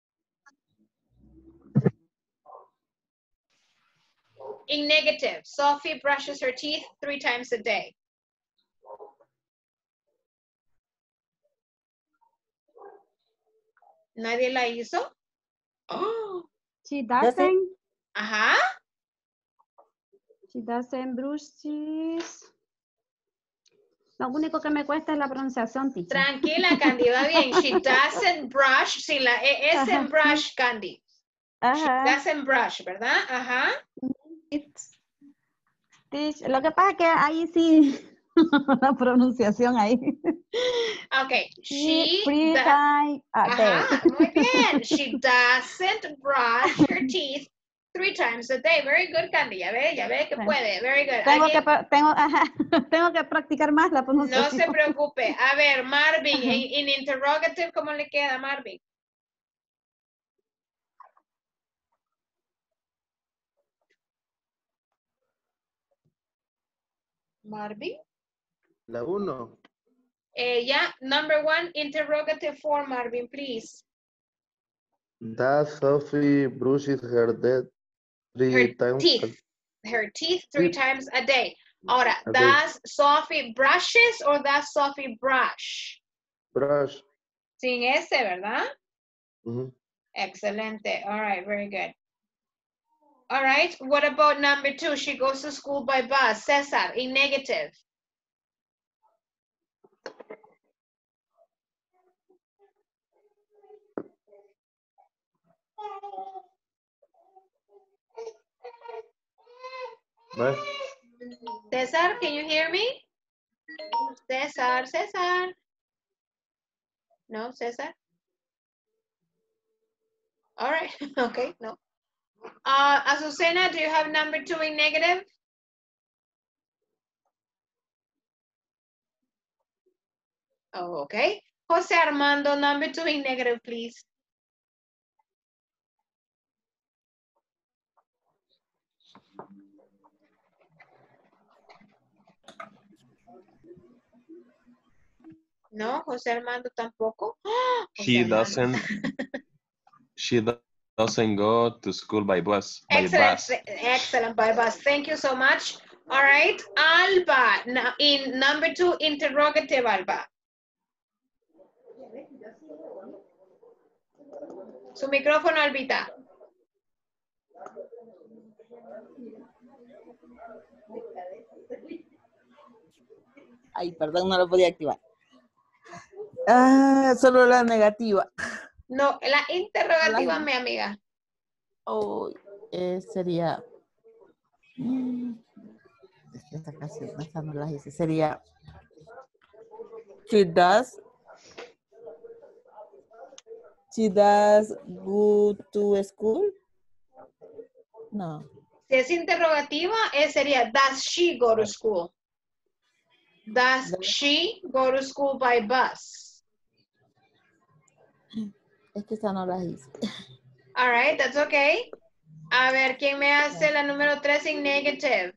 In negative, Sophie brushes her teeth three times a day. ¿Nadie la hizo? Oh. She doesn't, Ajá. she doesn't brush teeth. Lo único que me cuesta es la pronunciación, teacher. Tranquila, Candy, va bien. She doesn't brush, sin la E S en brush, Candy. She Ajá. doesn't brush, ¿verdad? Ajá. It's Teach- Lo que pasa es que ahí sí, la pronunciación ahí. Okay, she Three does. times a day. Ajá, muy bien. She doesn't brush her teeth three times a day. Very good, Candy. Ya ve, ya ve que puede. Very good. Tengo ¿Alguien? que, pra- tengo, ajá, tengo que practicar más la No pronunciación. se preocupe. A ver, Marvin, en, en interrogative, ¿cómo le queda, Marvin? Marvin. La uno. Eh, yeah, number one, interrogative form, Marvin, please. Does Sophie brushes her teeth three Her times teeth. Her teeth three Teeth. times a day. Ahora, A day. does Sophie brushes or does Sophie brush? brush? Sin ese, ¿verdad? Mhm. Excelente. All right, very good. All right, what about number two? She goes to school by bus. Cesar, in negative. Right? Cesar, can you hear me? Cesar, Cesar. No, Cesar. All right, okay, no. Uh, Azucena, do you have number two in negative? Oh, okay. Jose Armando, number two in negative, please. No, Jose Armando tampoco. ¡Ah! Jose She Armando. doesn't. She do- doesn't go to school by bus. By Excellent, bus. excellent, by bus. Thank you so much. All right, Alba, now in number two, interrogative, Alba. Su micrófono, Albita. Ay, perdón, no lo podía activar. Ah, solo la negativa. No, la interrogativa, La- mi amiga. Oh, eh, sería. mm, es que esta casi esta no la hice. Sería. She does. She does go to school. No. Si es interrogativa, eh, sería, does she go to school? Does she go to school by bus? Es que esta no la hice. All right, that's okay. A ver, ¿quién me hace la número tres en negative?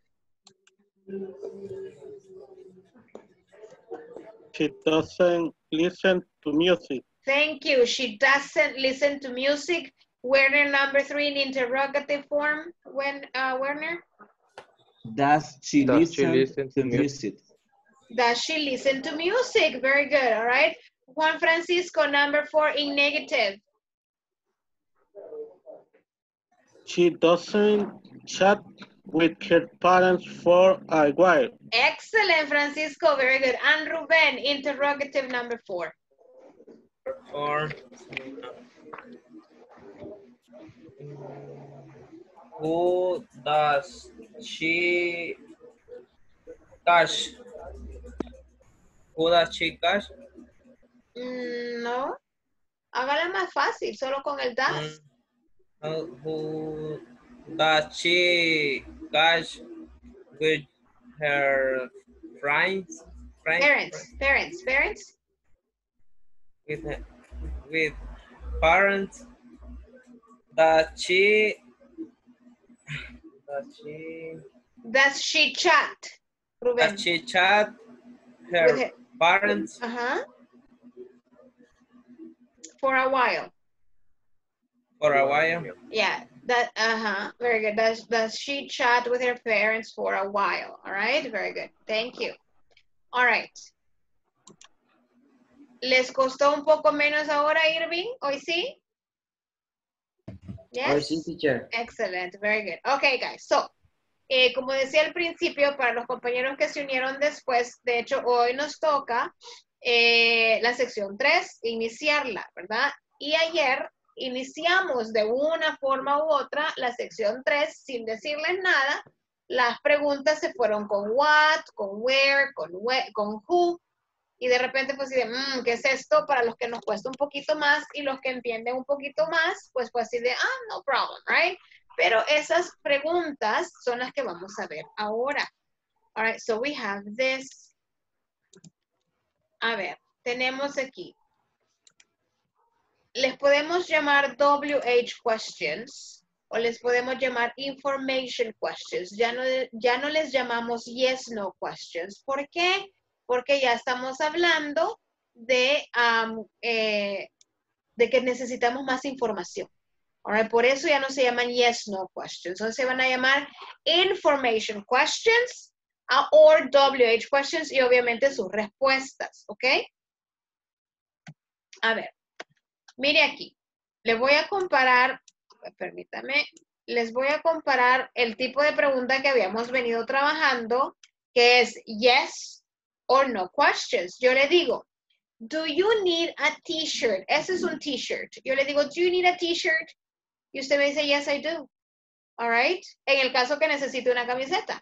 She doesn't listen to music. Thank you. She doesn't listen to music. Werner, number three in interrogative form. When, uh, Werner? Does she Does she listen listen to to music? Does she listen to music? Very good, all right. Juan Francisco, number four in negative. She doesn't chat with her parents for a while. Excellent, Francisco, very good. And Ruben, interrogative number four. Or who does she cash? Who does she cash? Mm, no, hágala más fácil, solo con el does. Uh, who does she cash with her friends? friends Parents, parents, parents. with her- with parents. Does she does she Does she chat? Ruben. does she chat her With her- parents Uh-huh. For a while. for a while? Yeah, that, uh-huh, very good. Does, does she chat with her parents for a while? All right, very good. Thank you. All right. ¿Les costó un poco menos ahora, Irving? ¿Hoy sí? Yes? Hoy sí, teacher. Excellent, very good. Okay, guys, so, eh, como decía al principio, para los compañeros que se unieron después, de hecho, hoy nos toca eh, la sección tres, iniciarla, ¿verdad? Y ayer iniciamos de una forma u otra la sección tres sin decirles nada, las preguntas se fueron con what, con where, con, where, con who. Y de repente, pues, de, mmm, ¿qué es esto? Para los que nos cuesta un poquito más y los que entienden un poquito más, pues, pues, así de, ah, no problem, right? Pero esas preguntas son las que vamos a ver ahora. All right, so we have this. A ver, tenemos aquí. Les podemos llamar W H questions o les podemos llamar information questions. Ya no, ya no les llamamos yes, no questions. ¿Por qué? Porque ya estamos hablando de, um, eh, de que necesitamos más información. All right, por eso ya no se llaman yes, no questions. Entonces se van a llamar information questions uh, or W H questions y obviamente sus respuestas, ¿ok? A ver, mire aquí. Les voy a comparar, permítame, les voy a comparar el tipo de pregunta que habíamos venido trabajando, que es yes or no questions. Yo le digo, do you need a t-shirt? Ese es un t-shirt. Yo le digo, do you need a t-shirt? Y usted me dice, yes, I do. All right. En el caso que necesite una camiseta.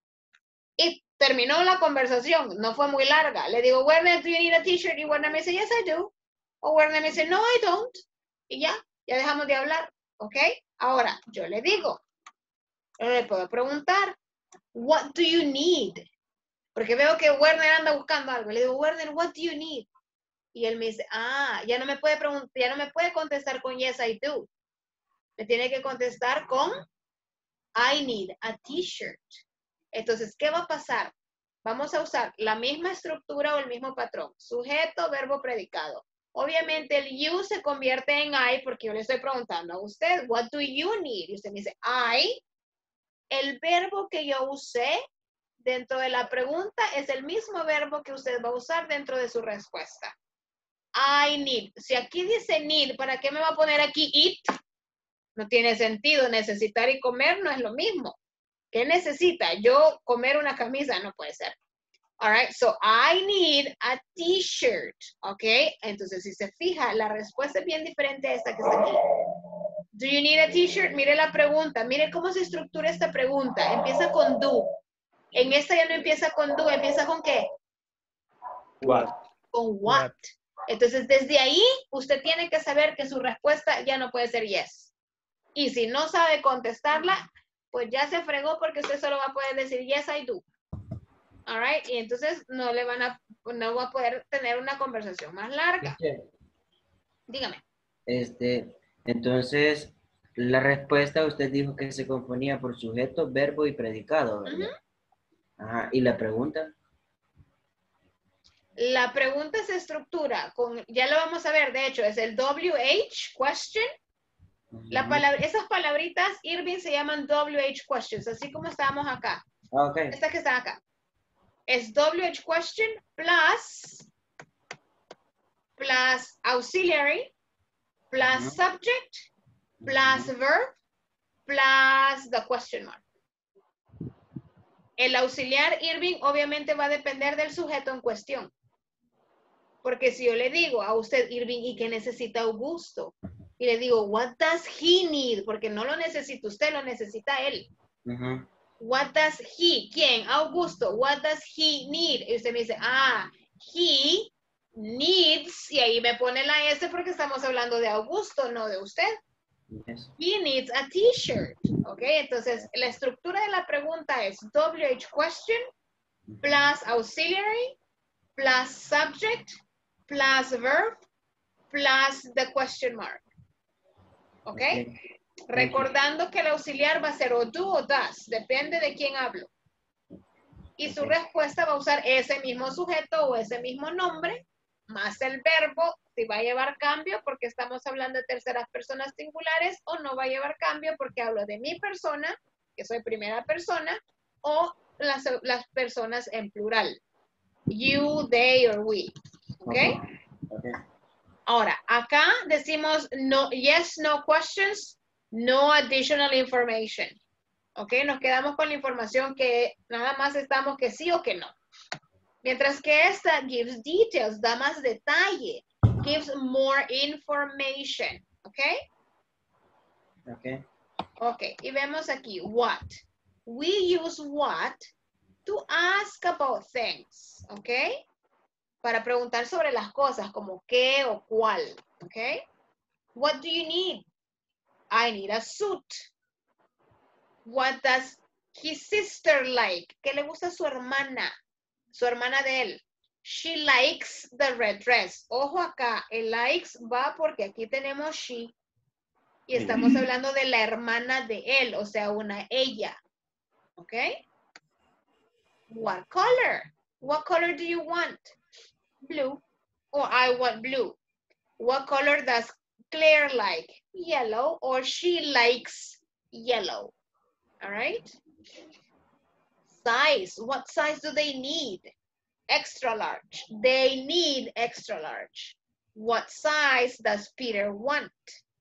Y terminó la conversación. No fue muy larga. Le digo, Werner, do you need a t-shirt? Y Werner me dice, yes, I do. O Werner me dice, no, I don't. Y ya, ya dejamos de hablar. ¿Ok? Ahora, yo le digo, yo le puedo preguntar, what do you need? Porque veo que Werner anda buscando algo. Le digo, Werner, what do you need? Y él me dice, ah, ya no me puede preguntar, ya no me puede contestar con yes, I do. Me tiene que contestar con I need a t-shirt. Entonces, ¿qué va a pasar? Vamos a usar la misma estructura o el mismo patrón. Sujeto, verbo, predicado. Obviamente el you se convierte en I porque yo le estoy preguntando a usted, what do you need? Y usted me dice, I. El verbo que yo usé dentro de la pregunta es el mismo verbo que usted va a usar dentro de su respuesta. I need. Si aquí dice need, ¿para qué me va a poner aquí eat? No tiene sentido. Necesitar y comer no es lo mismo. ¿Qué necesita? Yo comer una camisa no puede ser. All right, so I need a t-shirt. Ok, entonces si se fija, la respuesta es bien diferente a esta que está aquí. Do you need a t-shirt? Mire la pregunta. Mire cómo se estructura esta pregunta. Empieza con do. En esta ya no empieza con do, empieza con ¿qué? What? Con what. Entonces, desde ahí, usted tiene que saber que su respuesta ya no puede ser yes. Y si no sabe contestarla, pues ya se fregó porque usted solo va a poder decir yes, I do. All right, y entonces no le van a, no va a poder tener una conversación más larga. Dígame. Este, entonces, la respuesta usted dijo que se componía por sujeto, verbo y predicado, ¿verdad? Uh-huh. Ajá, ¿y la pregunta? La pregunta se estructura con, ya lo vamos a ver, de hecho, es el W H, question. Uh-huh. La palabra, esas palabritas, Irving, se llaman W H questions, así como estábamos acá. Okay. Estas que están acá. Es W H question plus, plus auxiliary, plus uh-huh. subject, plus uh-huh. verb, plus the question mark. El auxiliar, Irving, obviamente va a depender del sujeto en cuestión. Porque si yo le digo a usted, Irving, ¿y qué necesita Augusto? Y le digo, what does he need? Porque no lo necesita usted, lo necesita él. Uh-huh. What does he? ¿Quién? Augusto. What does he need? Y usted me dice, ah, he needs, y ahí me pone la S porque estamos hablando de Augusto, no de usted. Yes. He needs a t-shirt. Ok, entonces la estructura de la pregunta es W H question plus auxiliary plus subject plus verb plus the question mark. Ok, okay. Recordando que el auxiliar va a ser o do o does, depende de quién hablo. Y su respuesta va a usar ese mismo sujeto o ese mismo nombre, más el verbo, si va a llevar cambio porque estamos hablando de terceras personas singulares, o no va a llevar cambio porque hablo de mi persona, que soy primera persona, o las, las personas en plural. You, they, or we. ¿Ok? Okay. Ahora, acá decimos no, yes, no questions, no additional information. ¿Ok? Nos quedamos con la información que nada más estamos que sí o que no. Mientras que esta gives details, da más detalle. Gives more information. ¿Ok? Ok. Ok, y vemos aquí, what. we use what to ask about things, okay? Para preguntar sobre las cosas, como qué o cuál, okay? What do you need? I need a suit. What does his sister like? ¿Qué le gusta a su hermana? Su hermana de él. She likes the red dress. Ojo acá, el likes va porque aquí tenemos she. Y estamos hablando de la hermana de él, o sea, una ella. ¿Ok? What color? What color do you want? Blue. Or I want blue. What color does Claire like? Yellow. Or she likes yellow. All right? Size. What size do they need? Extra large. They need extra large. What size does Peter want?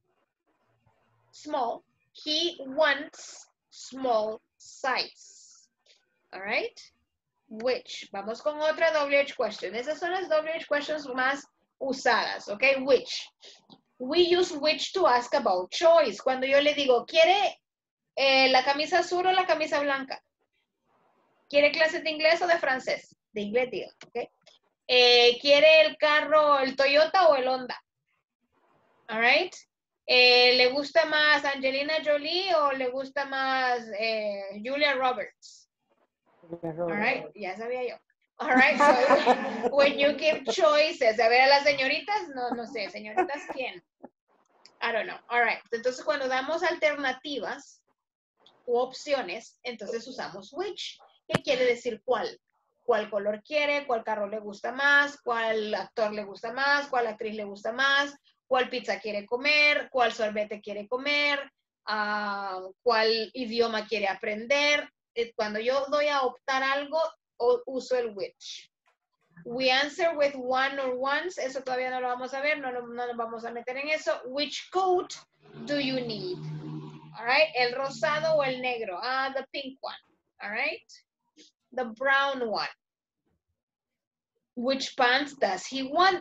Small. He wants small size. All right? Which. Vamos con otra W H question. Esas son las W H questions más usadas. Okay? Which. We use which to ask about choice. Cuando yo le digo, ¿quiere eh, la camisa azul o la camisa blanca? ¿Quiere clases de inglés o de francés? De inglés, digo. Okay? Eh, ¿Quiere el carro, el Toyota o el Honda? All right? Eh, ¿Le gusta más Angelina Jolie o le gusta más eh, Julia Roberts? All right, ya sabía yo. All right, so when you give choices, a ver a las señoritas, no, no sé, señoritas, ¿quién? I don't know. All right, entonces cuando damos alternativas u opciones, entonces usamos which, que quiere decir cuál. ¿Cuál color quiere? ¿Cuál carro le gusta más? ¿Cuál actor le gusta más? ¿Cuál actriz le gusta más? ¿Cuál pizza quiere comer? ¿Cuál sorbete quiere comer? Uh, ¿Cuál idioma quiere aprender? Cuando yo doy a optar algo, uso el which. We answer with one or ones. Eso todavía no lo vamos a ver. No, no, no nos vamos a meter en eso. Which coat do you need? All right. El rosado o el negro. Ah, the pink one. All right. The brown one. Which pants does he want?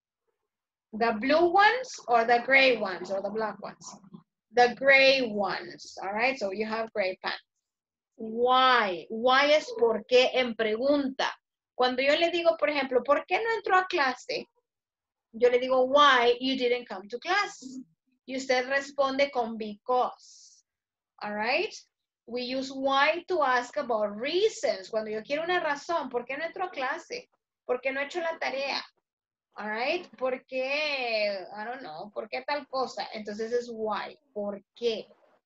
The blue ones or the gray ones or the black ones? The gray ones. All right. So you have gray pants. Why? Why es por qué en pregunta. Cuando yo le digo, por ejemplo, ¿por qué no entró a clase? Yo le digo, why you didn't come to class? Y usted responde con because. All right? We use why to ask about reasons. Cuando yo quiero una razón, ¿por qué no entró a clase? ¿Por qué no he hecho la tarea? All right? ¿Por qué? I don't know. ¿Por qué tal cosa? Entonces es why. ¿Por qué?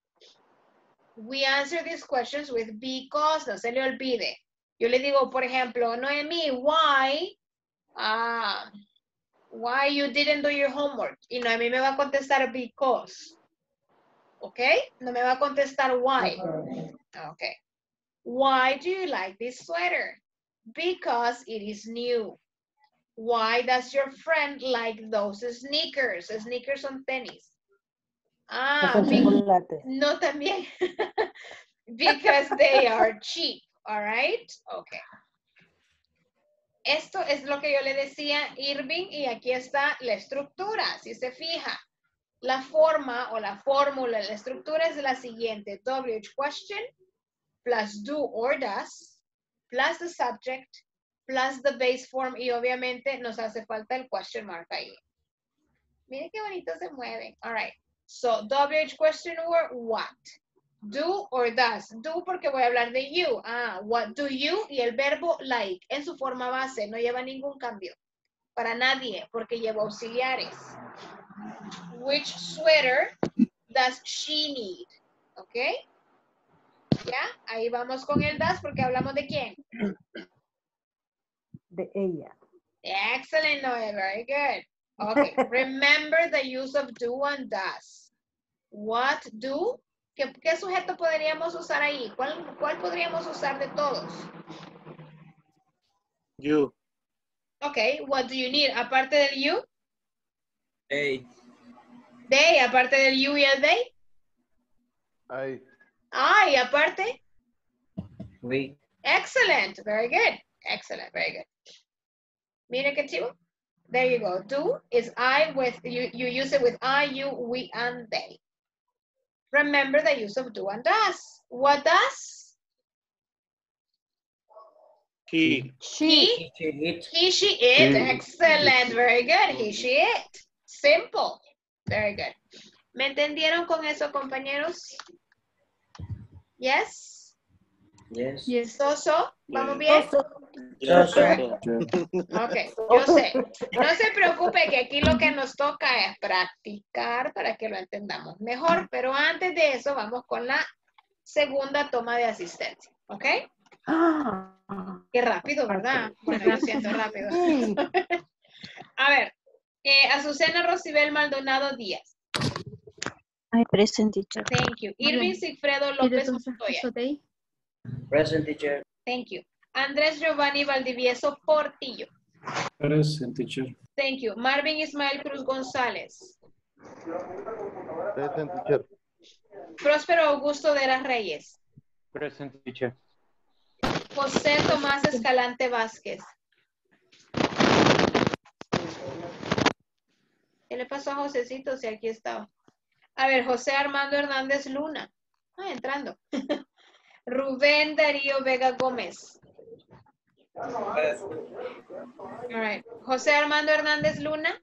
We answer these questions with because. No se le olvide. Yo le digo, por ejemplo, Noemi, why, uh, why you didn't do your homework? Y Noemi me va a contestar because. ¿Ok? No me va a contestar why. Ok. Why do you like this sweater? Because it is new. Why does your friend like those sneakers? Sneakers son tenis. Ah, no también. Because they are cheap. All right. Okay. Esto es lo que yo le decía Irving y aquí está la estructura. Si se fija, la forma o la fórmula, la estructura es la siguiente. W H question plus do or does plus the subject plus the base form y obviamente nos hace falta el question mark ahí. Miren qué bonito se mueven. All right. So, W H question word, what? Do or does. Do porque voy a hablar de you. Ah, what do you? Y el verbo like en su forma base. No lleva ningún cambio. Para nadie, porque lleva auxiliares. Which sweater does she need? ¿Ok? ¿Ya? Ahí vamos con el does porque hablamos de quién. De ella. Excellent, Noé. Very good. Okay. Remember the use of do and does. What do? ¿Qué, qué sujeto podríamos usar ahí? ¿Cuál, ¿Cuál podríamos usar de todos? You. Okay. What do you need? Aparte del you. Hey. They. Aparte del you y el they. I. I. Aparte. We. Excellent. Very good. Excellent. Very good. Mire qué chivo. There you go. Do is I with, you, you use it with I, you, we, and they. Remember the use of do and does. What does He. He. He, she, it. Excellent. Very good. He, she, it. Simple. Very good. ¿Me entendieron con eso, compañeros? Yes? Yes. Yes. ¿Soso? ¿Vamos bien? Yes. Ok, yo sé. No se preocupe que aquí lo que nos toca es practicar para que lo entendamos mejor, pero antes de eso vamos con la segunda toma de asistencia, ¿ok? Qué rápido, ¿verdad? Bueno, yo siento rápido. A ver, eh, Azucena Rosibel Maldonado Díaz. I present, teacher. Thank you. Irving Sigfredo López Montoya. Present, teacher. Thank you. Andrés Giovanni Valdivieso Portillo. Present, teacher. Thank you. Marvin Ismael Cruz González. Present, teacher. Próspero Augusto de las Reyes. Present, teacher. José Tomás Escalante Vázquez. ¿Qué le pasó a Josecito si aquí estaba? A ver, José Armando Hernández Luna. Ah, entrando. Rubén Darío Vega Gómez. All right. José Armando Hernández Luna.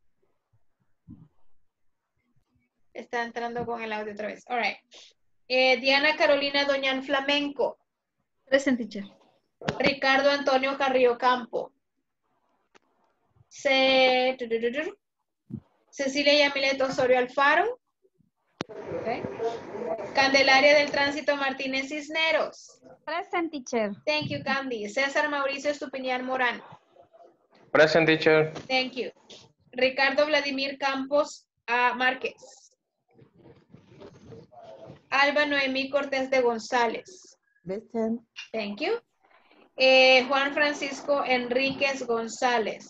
Está entrando con el audio otra vez. All right. Eh, Diana Carolina Doñán Flamenco. Present, teacher. Ricardo Antonio Carrillo Campo. Ce... Cecilia Yamilet Osorio Alfaro. Okay. Candelaria del Tránsito Martínez Cisneros. Present, teacher. Thank you, Candy. César Mauricio Estupiñán Morán. Present, teacher. Thank you. Ricardo Vladimir Campos uh, Márquez. Alba Noemí Cortés de González. Present. Thank you. Eh, Juan Francisco Enríquez González.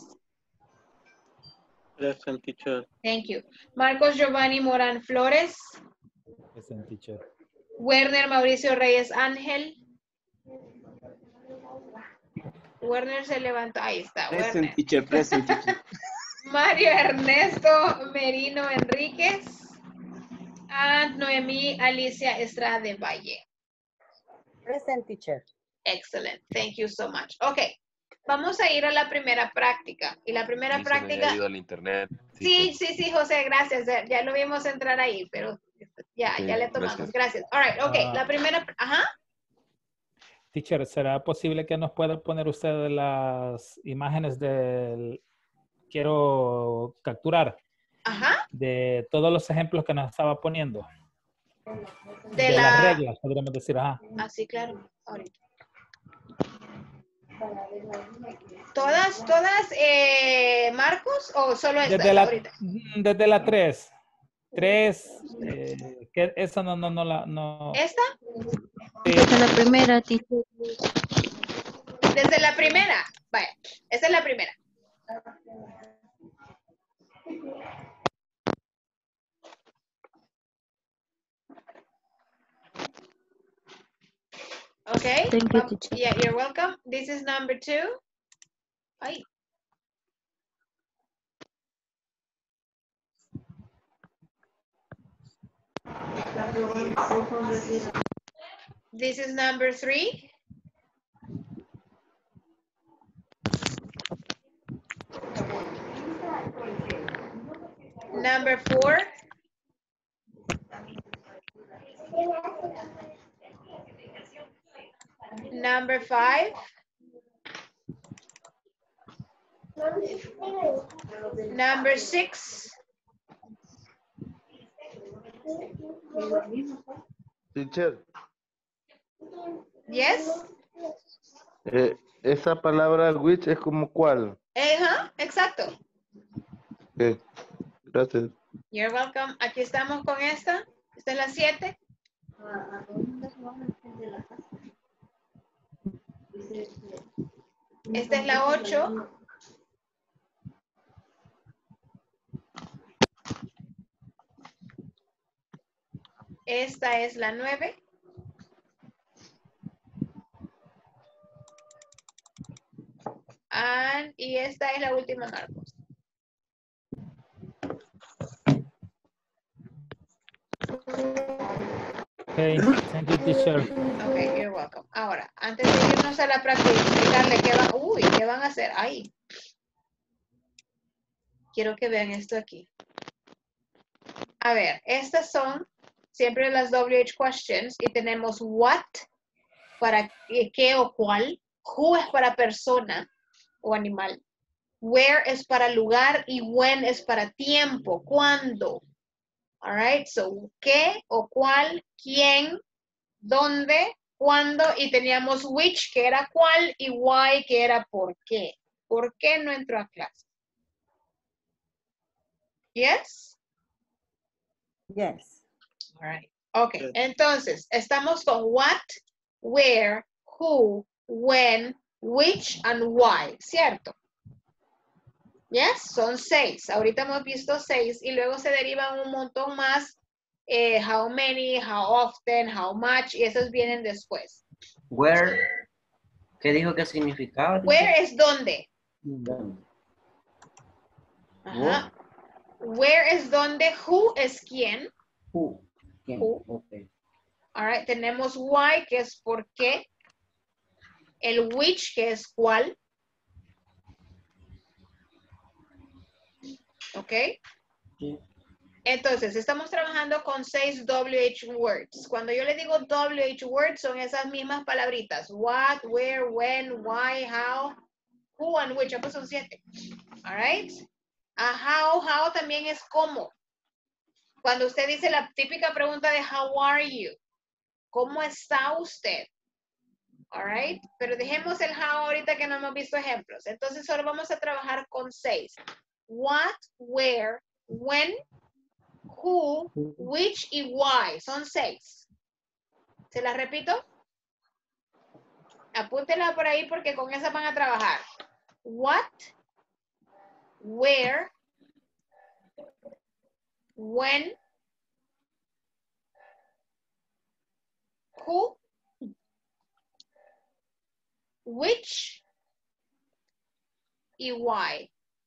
Present, teacher. Thank you. Marcos Giovanni Morán Flores. Present, teacher. Werner Mauricio Reyes Ángel. Werner se levantó. Ahí está, Present, Werner. teacher. Present, teacher. Mario Ernesto Merino Enríquez. And Noemí Alicia Estrada de Valle. Present, teacher. Excellent. Thank you so much. Okay. Vamos a ir a la primera práctica. Y la primera Sí, se me práctica... había ido al internet. Sí, sí, sí, José, gracias. Ya, ya lo vimos entrar ahí, pero ya, Sí, ya le tomamos. gracias. Gracias. All right, ok. Ah. La primera... Ajá. Teacher, ¿será posible que nos pueda poner usted las imágenes del... Quiero capturar. Ajá. De todos los ejemplos que nos estaba poniendo. De, De la... las reglas, podríamos decir. Ajá. Ah, sí, claro. Ahorita. ¿Todas, todas, eh, Marcos, o solo esta Desde la, ahorita? desde la tres. tres, eh, que esa no, no, no la, no. ¿Esta? Sí. Desde la primera, teacher. Desde la primera. Vaya, esa es la primera. Okay. Thank you, Um, teacher. yeah, you're welcome. This is number two. Ay. This is number three. Number four. Number five. Number six. Teacher, Yes. eh, esa palabra which es como cuál. Ajá, exacto. Ok, gracias. You're welcome. Aquí estamos con esta. Esta es la siete. Esta es la ocho. Esta es la nueve. And, y esta es la última, Marcos. Okay, thank you, teacher. Okay, you're welcome. Ahora, antes de irnos vamos a la práctica, explicarle qué van, uy, qué van a hacer. Ay. Quiero que vean esto aquí. A ver, estas son siempre las W H questions y tenemos what para qué o cuál, who es para persona o animal, where es para lugar y when es para tiempo, cuándo. All right, so qué o cuál, quién, dónde, cuándo y teníamos which que era cuál y why que era por qué. ¿Por qué no entró a clase? Yes? Yes. All right. Ok, entonces, estamos con what, where, who, when, which, and why, ¿cierto? Yes, son seis. Ahorita hemos visto seis y luego se derivan un montón más. Eh, how many, how often, how much, y esos vienen después. Where, ¿qué dijo que significaba? Where es dónde. ¿Dónde? Ajá. Where es dónde, who es quién. Who. ¿Quién? Who. Okay. All right, tenemos why, que es por qué. El which, que es cuál. ¿Ok? Sí. Entonces, estamos trabajando con seis W H words. Cuando yo le digo W H words, son esas mismas palabritas. What, where, when, why, how, who, and which. Pues son siete. All right? A how, how también es cómo. Cuando usted dice la típica pregunta de how are you? ¿Cómo está usted? All right? Pero dejemos el how ahorita que no hemos visto ejemplos. Entonces, solo vamos a trabajar con seis. What, where, when, who, which y why. Son seis. ¿Se las repito? Apúntenla por ahí porque con esas van a trabajar. What, where, when, who, which y why.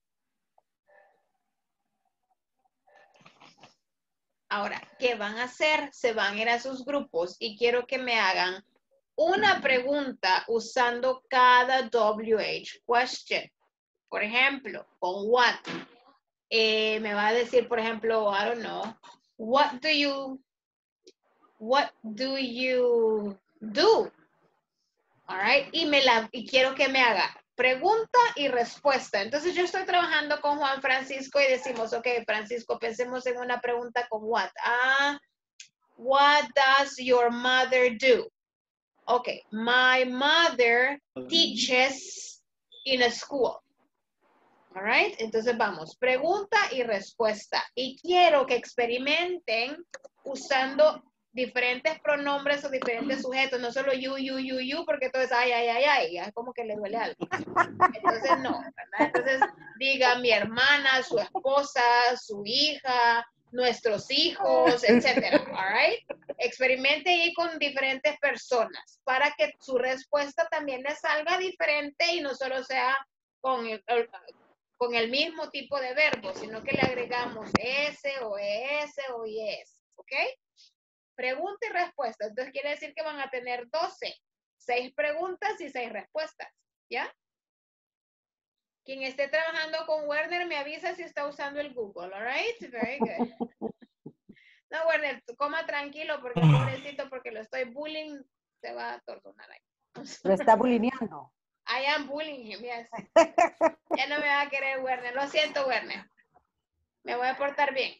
Ahora, ¿qué van a hacer? Se van a ir a sus grupos y quiero que me hagan una pregunta usando cada W H question. Por ejemplo, con what. Eh, me va a decir, por ejemplo, I don't know, what do you, what do you do? All right, y, me la, y quiero que me haga pregunta y respuesta. Entonces yo estoy trabajando con Juan Francisco y decimos, ok, Francisco, pensemos en una pregunta con what. Ah, what does your mother do? Ok, my mother teaches in a school. All right, entonces vamos, pregunta y respuesta. Y quiero que experimenten usando diferentes pronombres o diferentes sujetos, no solo you, you, you, you, porque entonces, ay, ay, ay, ay, es como que le duele algo. Entonces, no, ¿verdad? Entonces, diga mi hermana, su esposa, su hija, nuestros hijos, etcétera, all right? Experimente ahí con diferentes personas para que su respuesta también le salga diferente y no solo sea con el, con el mismo tipo de verbo, sino que le agregamos S o ES o IES, ¿ok? Pregunta y respuesta. Entonces quiere decir que van a tener doce. seis preguntas y seis respuestas. ¿Ya? Quien esté trabajando con Werner me avisa si está usando el Google. All right? Very good. No, Werner, coma tranquilo porque pobrecito, porque lo estoy bullying, se va a torturar ahí. Lo está bulineando. I am bullying him, yes. Ya no me va a querer Werner. Lo siento, Werner. Me voy a portar bien.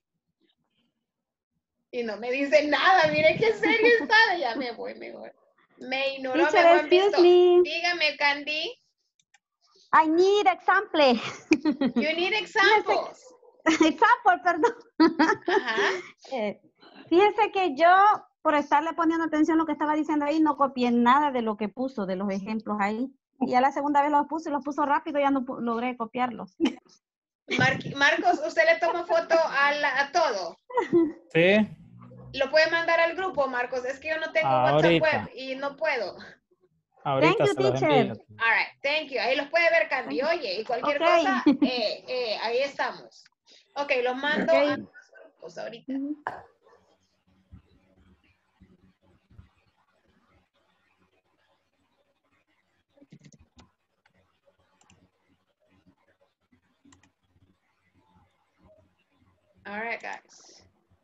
Y no me dice nada, mire qué serio está. Ya me voy mejor. Me ignoró, Teacher, me buen excuse visto. me. Dígame, Candy. I need example. You need examples. Example, perdón. Ajá. Eh, fíjense que yo, por estarle poniendo atención a lo que estaba diciendo ahí, no copié nada de lo que puso, de los ejemplos ahí. Y ya la segunda vez los puse, los puso rápido y ya no logré copiarlos. Mar Marcos, ¿usted le toma foto a, la, a todo? Sí. ¿Lo puede mandar al grupo, Marcos? Es que yo no tengo Ahorita. WhatsApp web y no puedo. Ahorita Thank you, se los teacher. envío. All right, thank you. Ahí los puede ver, Candy. Oye, y cualquier Okay. cosa, eh, eh, ahí estamos. Ok, los mando Okay. a los grupos ahorita. All right, guys.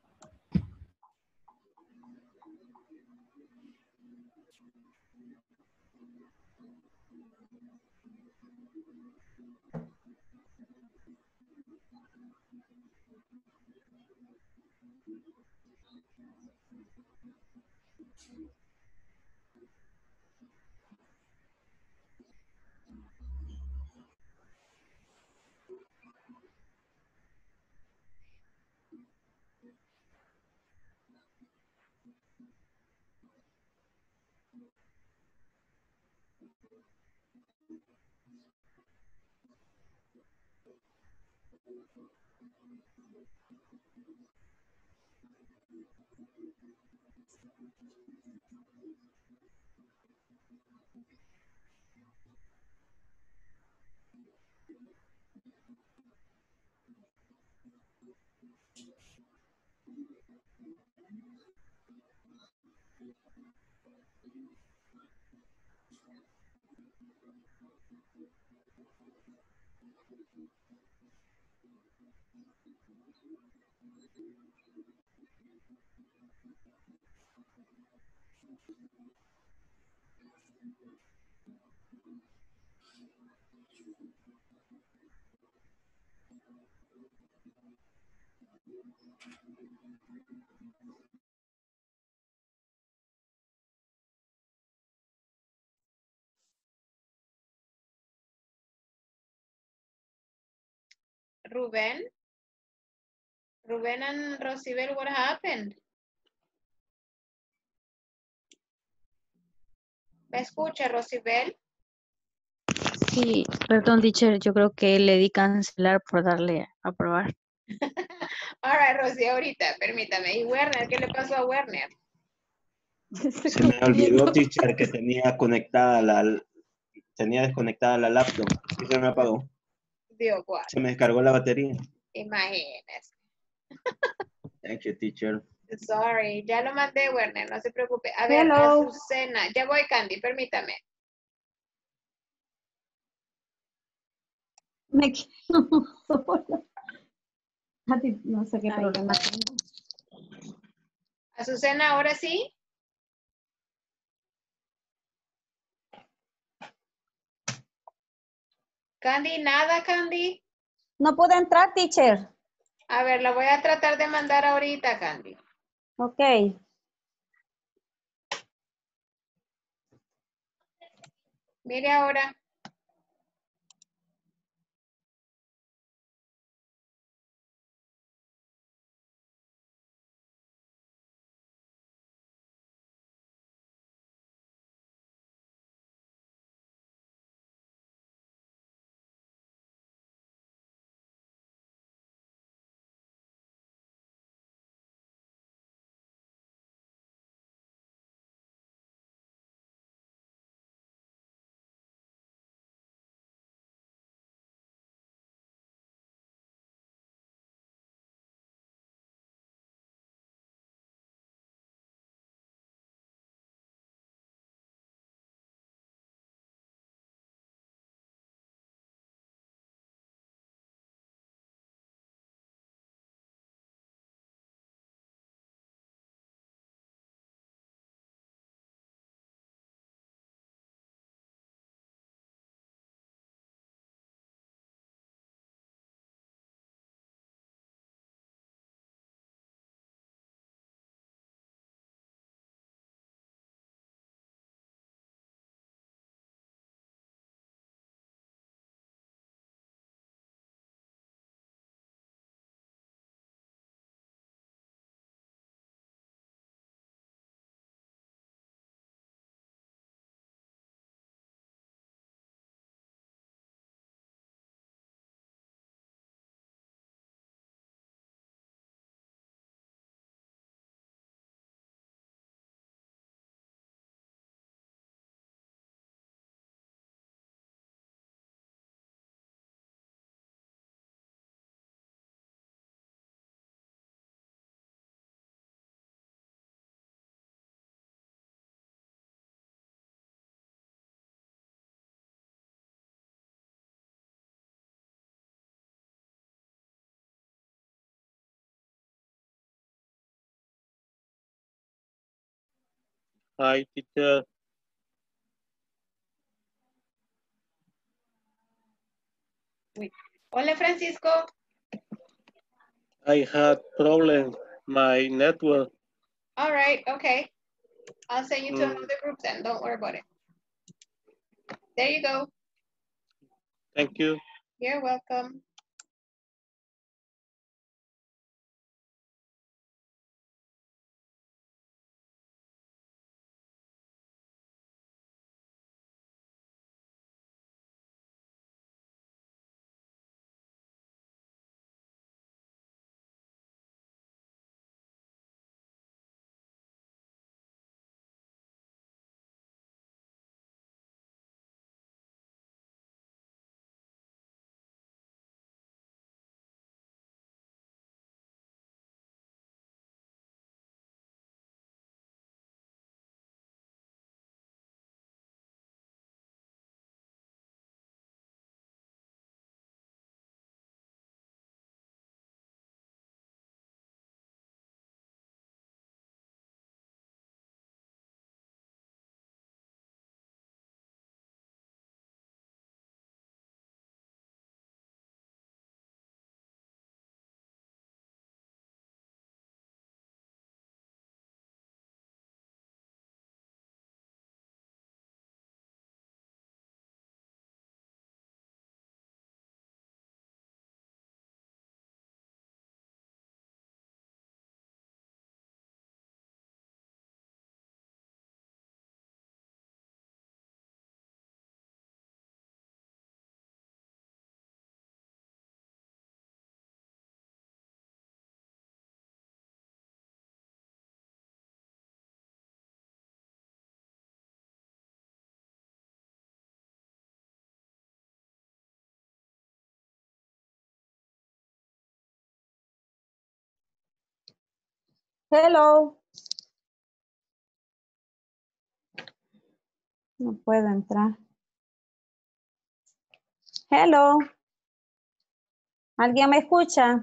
Ruben? Ruben and Rosibel, what happened? ¿Me escucha, Rosibel? Sí, perdón, teacher, yo creo que le di cancelar por darle a probar. All right, Rosy, ahorita, permítame. ¿Y Werner? ¿Qué le pasó a Werner? Se me olvidó, teacher, que tenía conectada la, tenía desconectada la laptop y se me apagó. Dios, what? Se me descargó la batería. Imagínese. Thank you, teacher. Sorry, ya lo mandé, Werner, no se preocupe. A ver, Hello. Azucena, ya voy, Candy, permítame. Me quedo sola. Ay, no sé qué problema tengo. Azucena, ¿ahora sí? Candy, nada, Candy. No pude entrar, teacher. A ver, la voy a tratar de mandar ahorita, Candy. Ok. Mire ahora. Hi, teacher. Hola, Francisco. I had problem my network. All right, okay. I'll send you to Mm, another group then. Don't worry about it. There you go. thank you. You're welcome. Hello. No puedo entrar. Hello. ¿Alguien me escucha?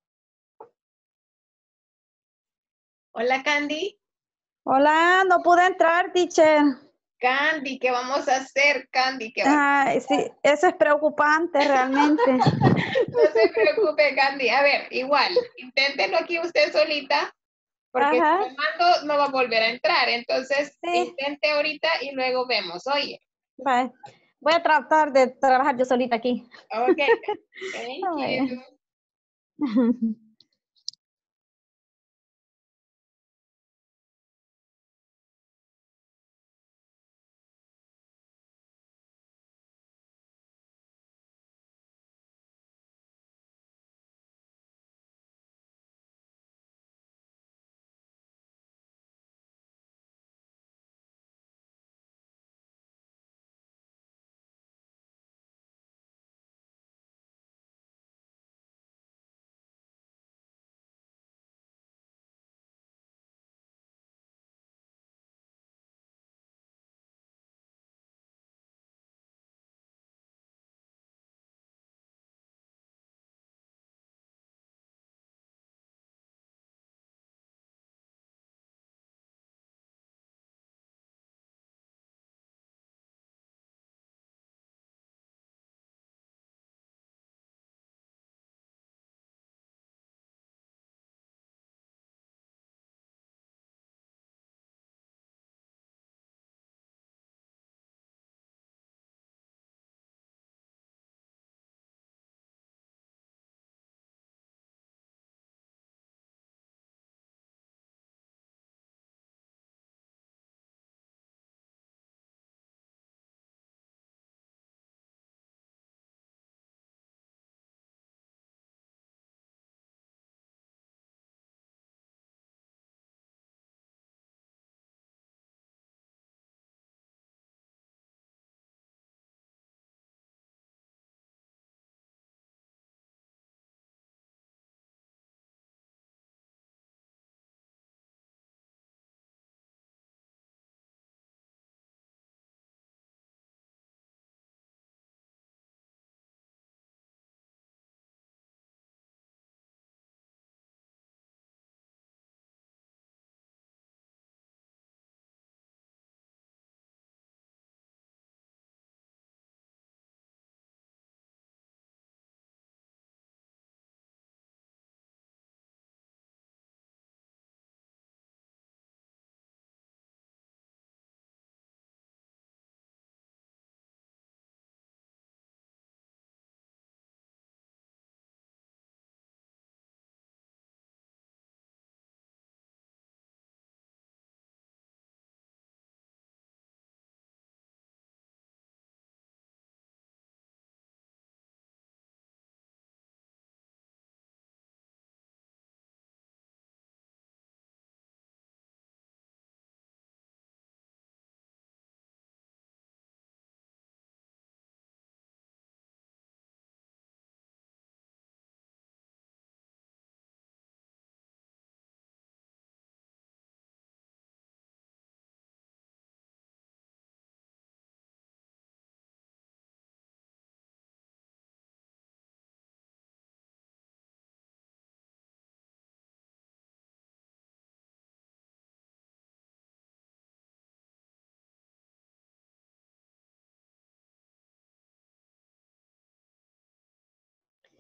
Hola, Candy. Hola, no pude entrar, teacher. Candy, ¿qué vamos a hacer, Candy? ¿Qué va- Ay, sí, eso es preocupante realmente. No se preocupe, Candy. A ver, igual, inténtelo aquí usted solita, porque Ajá. si lo mando no va a volver a entrar. Entonces, Sí. intente ahorita y luego vemos. Oye. Bye. Voy a tratar de trabajar yo solita aquí. Ok. Thank you. Bye.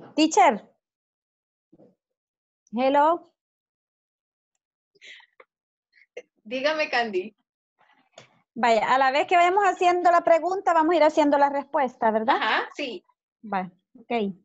Teacher. Hello. Dígame, Candy. Vaya, a la vez que vayamos haciendo la pregunta, vamos a ir haciendo la respuesta, ¿verdad? Ajá, sí. Vale, ok.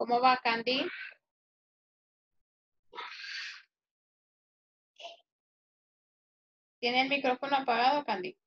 ¿Cómo va, Candy? ¿Tiene el micrófono apagado, Candy?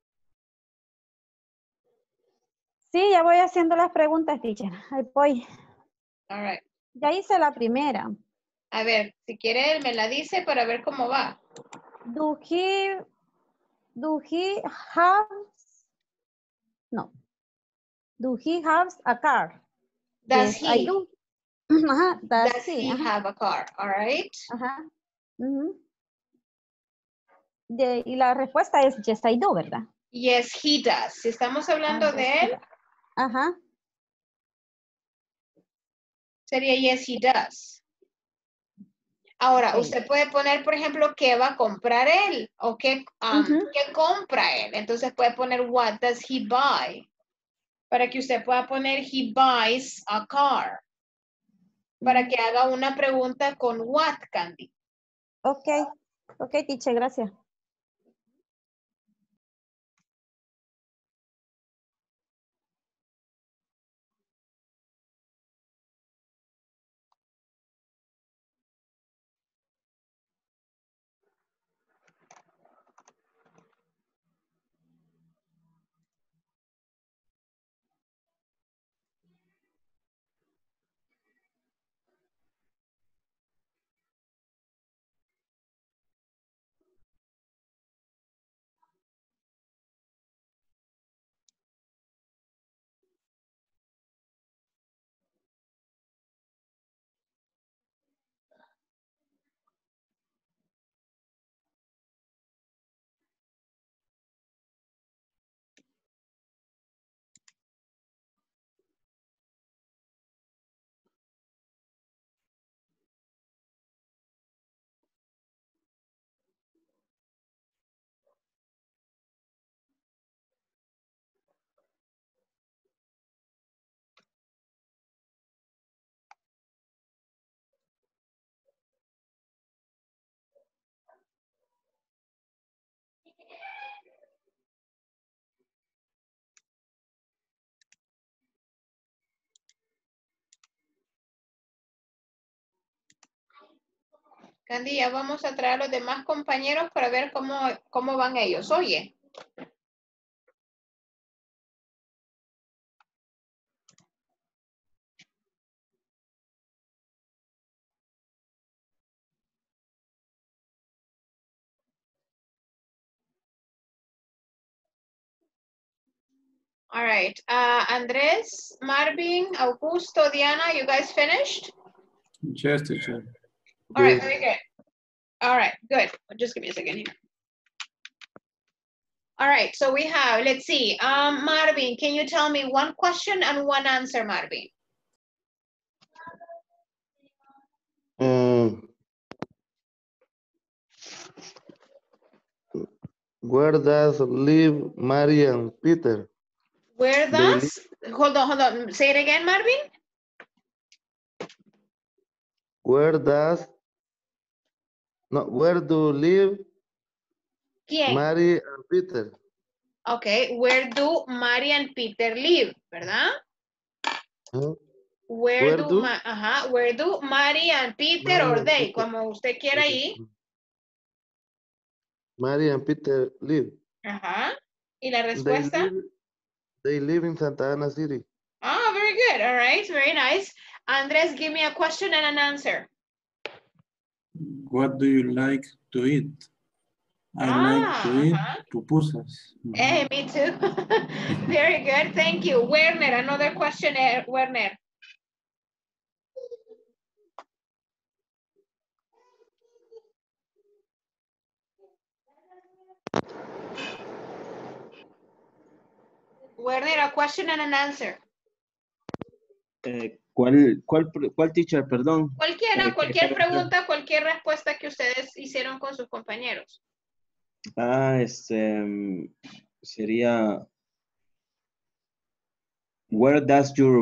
Sí, ya voy haciendo las preguntas, teacher. Ahí voy. All right. Ya hice la primera. A ver, si quiere, él me la dice para ver cómo va. Do he, do he have, no. Do he have a car? Does Yes, I he? do. Ajá, does, Does he, he ajá. have a car? All right. Ajá. Ujú. De- y la respuesta es yes, I do, ¿verdad? Yes, he does. Si estamos hablando Ah, de yes, he él, does. Ajá. sería yes, he does. Ahora, Ok. usted puede poner, por ejemplo, qué va a comprar él o qué, um, Ujú. qué compra él. Entonces puede poner what does he buy para que usted pueda poner he buys a car para que haga una pregunta con what, Candy. Ok. Ok, teacher, gracias. Candy, ya vamos a traer a los demás compañeros para ver cómo, cómo van ellos. Oye. All right. Uh, Andres, Marvin, Augusto, Diana, you guys finished? Yes, teacher. All right, very good. All right, good. Just give me a second here. All right, so we have, let's see. Um, Marvin, can you tell me one question and one answer, Marvin? Um, where does live Mary and Peter? Where They live, does, hold on, hold on. Say it again, Marvin. where does, no, where do live ¿Quién? Mary and Peter? Okay, where do Mary and Peter live, ¿verdad? Huh? Where, Where do, do Ma ajá, where do Mary and Peter Mary or and they, Peter, como usted quiera ahí. Mary and Peter live? Ajá. ¿Y la They respuesta? live, they live in Santa Ana City. Ah, very good. All right, very nice. Andres, give me a question and an answer. What do you like to eat? I like to Ah, eat uh-huh. pupusas. Hey, me too. Very good, thank you. Werner, another question, eh, Werner. Werner, a question and an answer. Eh, ¿cuál, cuál, cuál teacher, perdón? Cualquiera, Eh, cualquier pregunta, cualquier respuesta que ustedes hicieron con sus compañeros. Ah, este mm, sería Where does your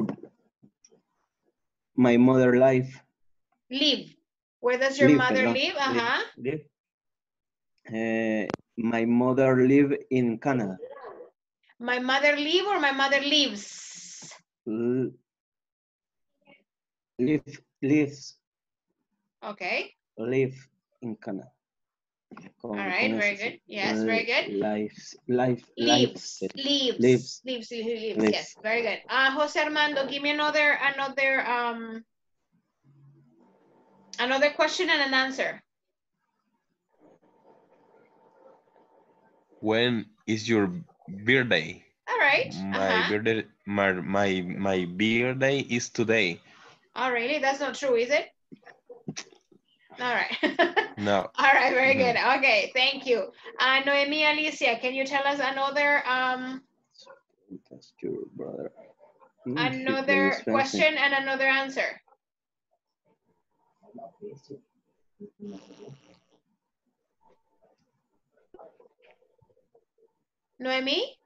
my mother live? Live. Where does your Live, mother perdón. live? Live, Ajá. live. Eh, my mother live in Canada. My mother live or my mother lives? L- Live, lives, Okay. live in Canada. Con, All right, con very eso, good. sí. Yes, very good. Lives, life, Leaves, lives, leaves, lives, leaves, leaves, leaves. lives. Yes, very good. Uh, Jose Armando, give me another, another, um, another question and an answer. When is your birthday? All right. My Uh-huh. birthday, my, my, my birthday is today. Oh, really? That's not true, is it? All right. No. All right, very Mhm. good. Okay, thank you. Uh, Noemi Alicia, can you tell us another, um, That's your brother. Mm, he plays another fencing. question and another answer? Noemi?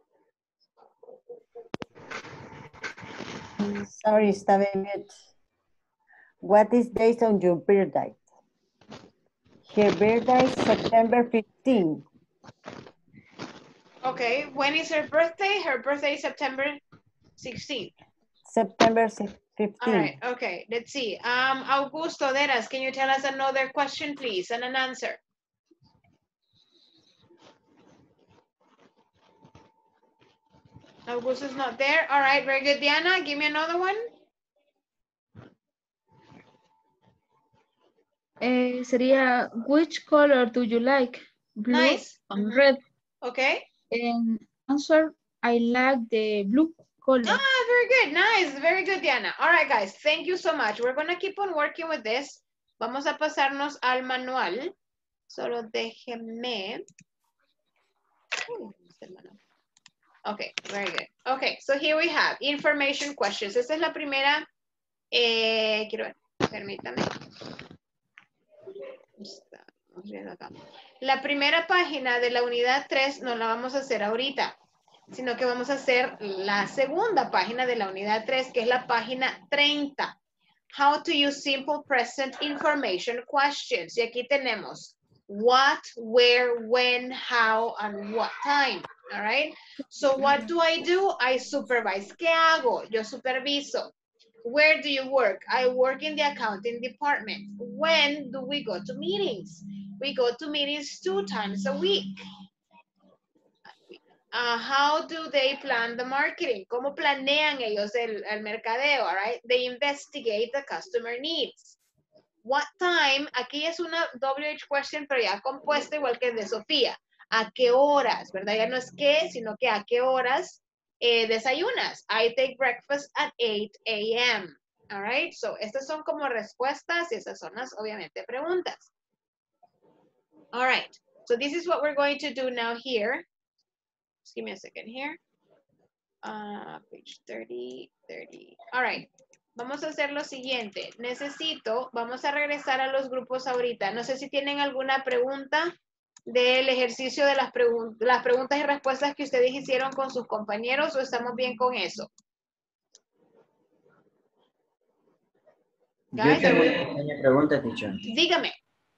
Sorry, estaba en mute. What is date on your birthday? Her birthday is September fifteenth. Okay, when is her birthday? Her birthday is September sixteenth. September All fifteenth. right, okay, let's see. Um, Augusto Deras, can you tell us another question, please, and an answer? Augusto's not there. All right, very good. Diana, give me another one. Eh, sería, which color do you like? Blue Nice. and Mhm. red. Okay. And answer, I like the blue color. Ah, very good. Nice. Very good, Diana. All right, guys. Thank you so much. We're going to keep on working with this. Vamos a pasarnos al manual. Solo déjenme. Okay, very good. Okay, so here we have information questions. Esta es la primera. Eh, quiero ver. Permítame. Estamos viendo acá. La primera página de la unidad tres no la vamos a hacer ahorita, sino que vamos a hacer la segunda página de la unidad tres, que es la página treinta. How to use simple present information questions. Y aquí tenemos what, where, when, how, and what time. All right. So what do I do? I supervise. ¿Qué hago? Yo superviso. Where do you work? I work in the accounting department. When do we go to meetings? We go to meetings two times a week. Uh, how do they plan the marketing? ¿Cómo planean ellos el, el mercadeo? All right. They investigate the customer needs. What time? Aquí es una W H question, pero ya compuesta igual que el de Sofía. ¿A qué horas? ¿Verdad? Ya no es qué, sino que a qué horas eh, desayunas. I take breakfast at eight A M All right. So, estas son como respuestas y estas son las, obviamente, preguntas. All right. So, this is what we're going to do now here. Just give me a second here. Uh, page thirty, thirty. All right. Vamos a hacer lo siguiente. Necesito, vamos a regresar a los grupos ahorita. No sé si tienen alguna pregunta del ejercicio de las, pregun las preguntas y respuestas que ustedes hicieron con sus compañeros o estamos bien con eso. Yo Guys, tengo are una we- pequeña pregunta, teacher. Dígame.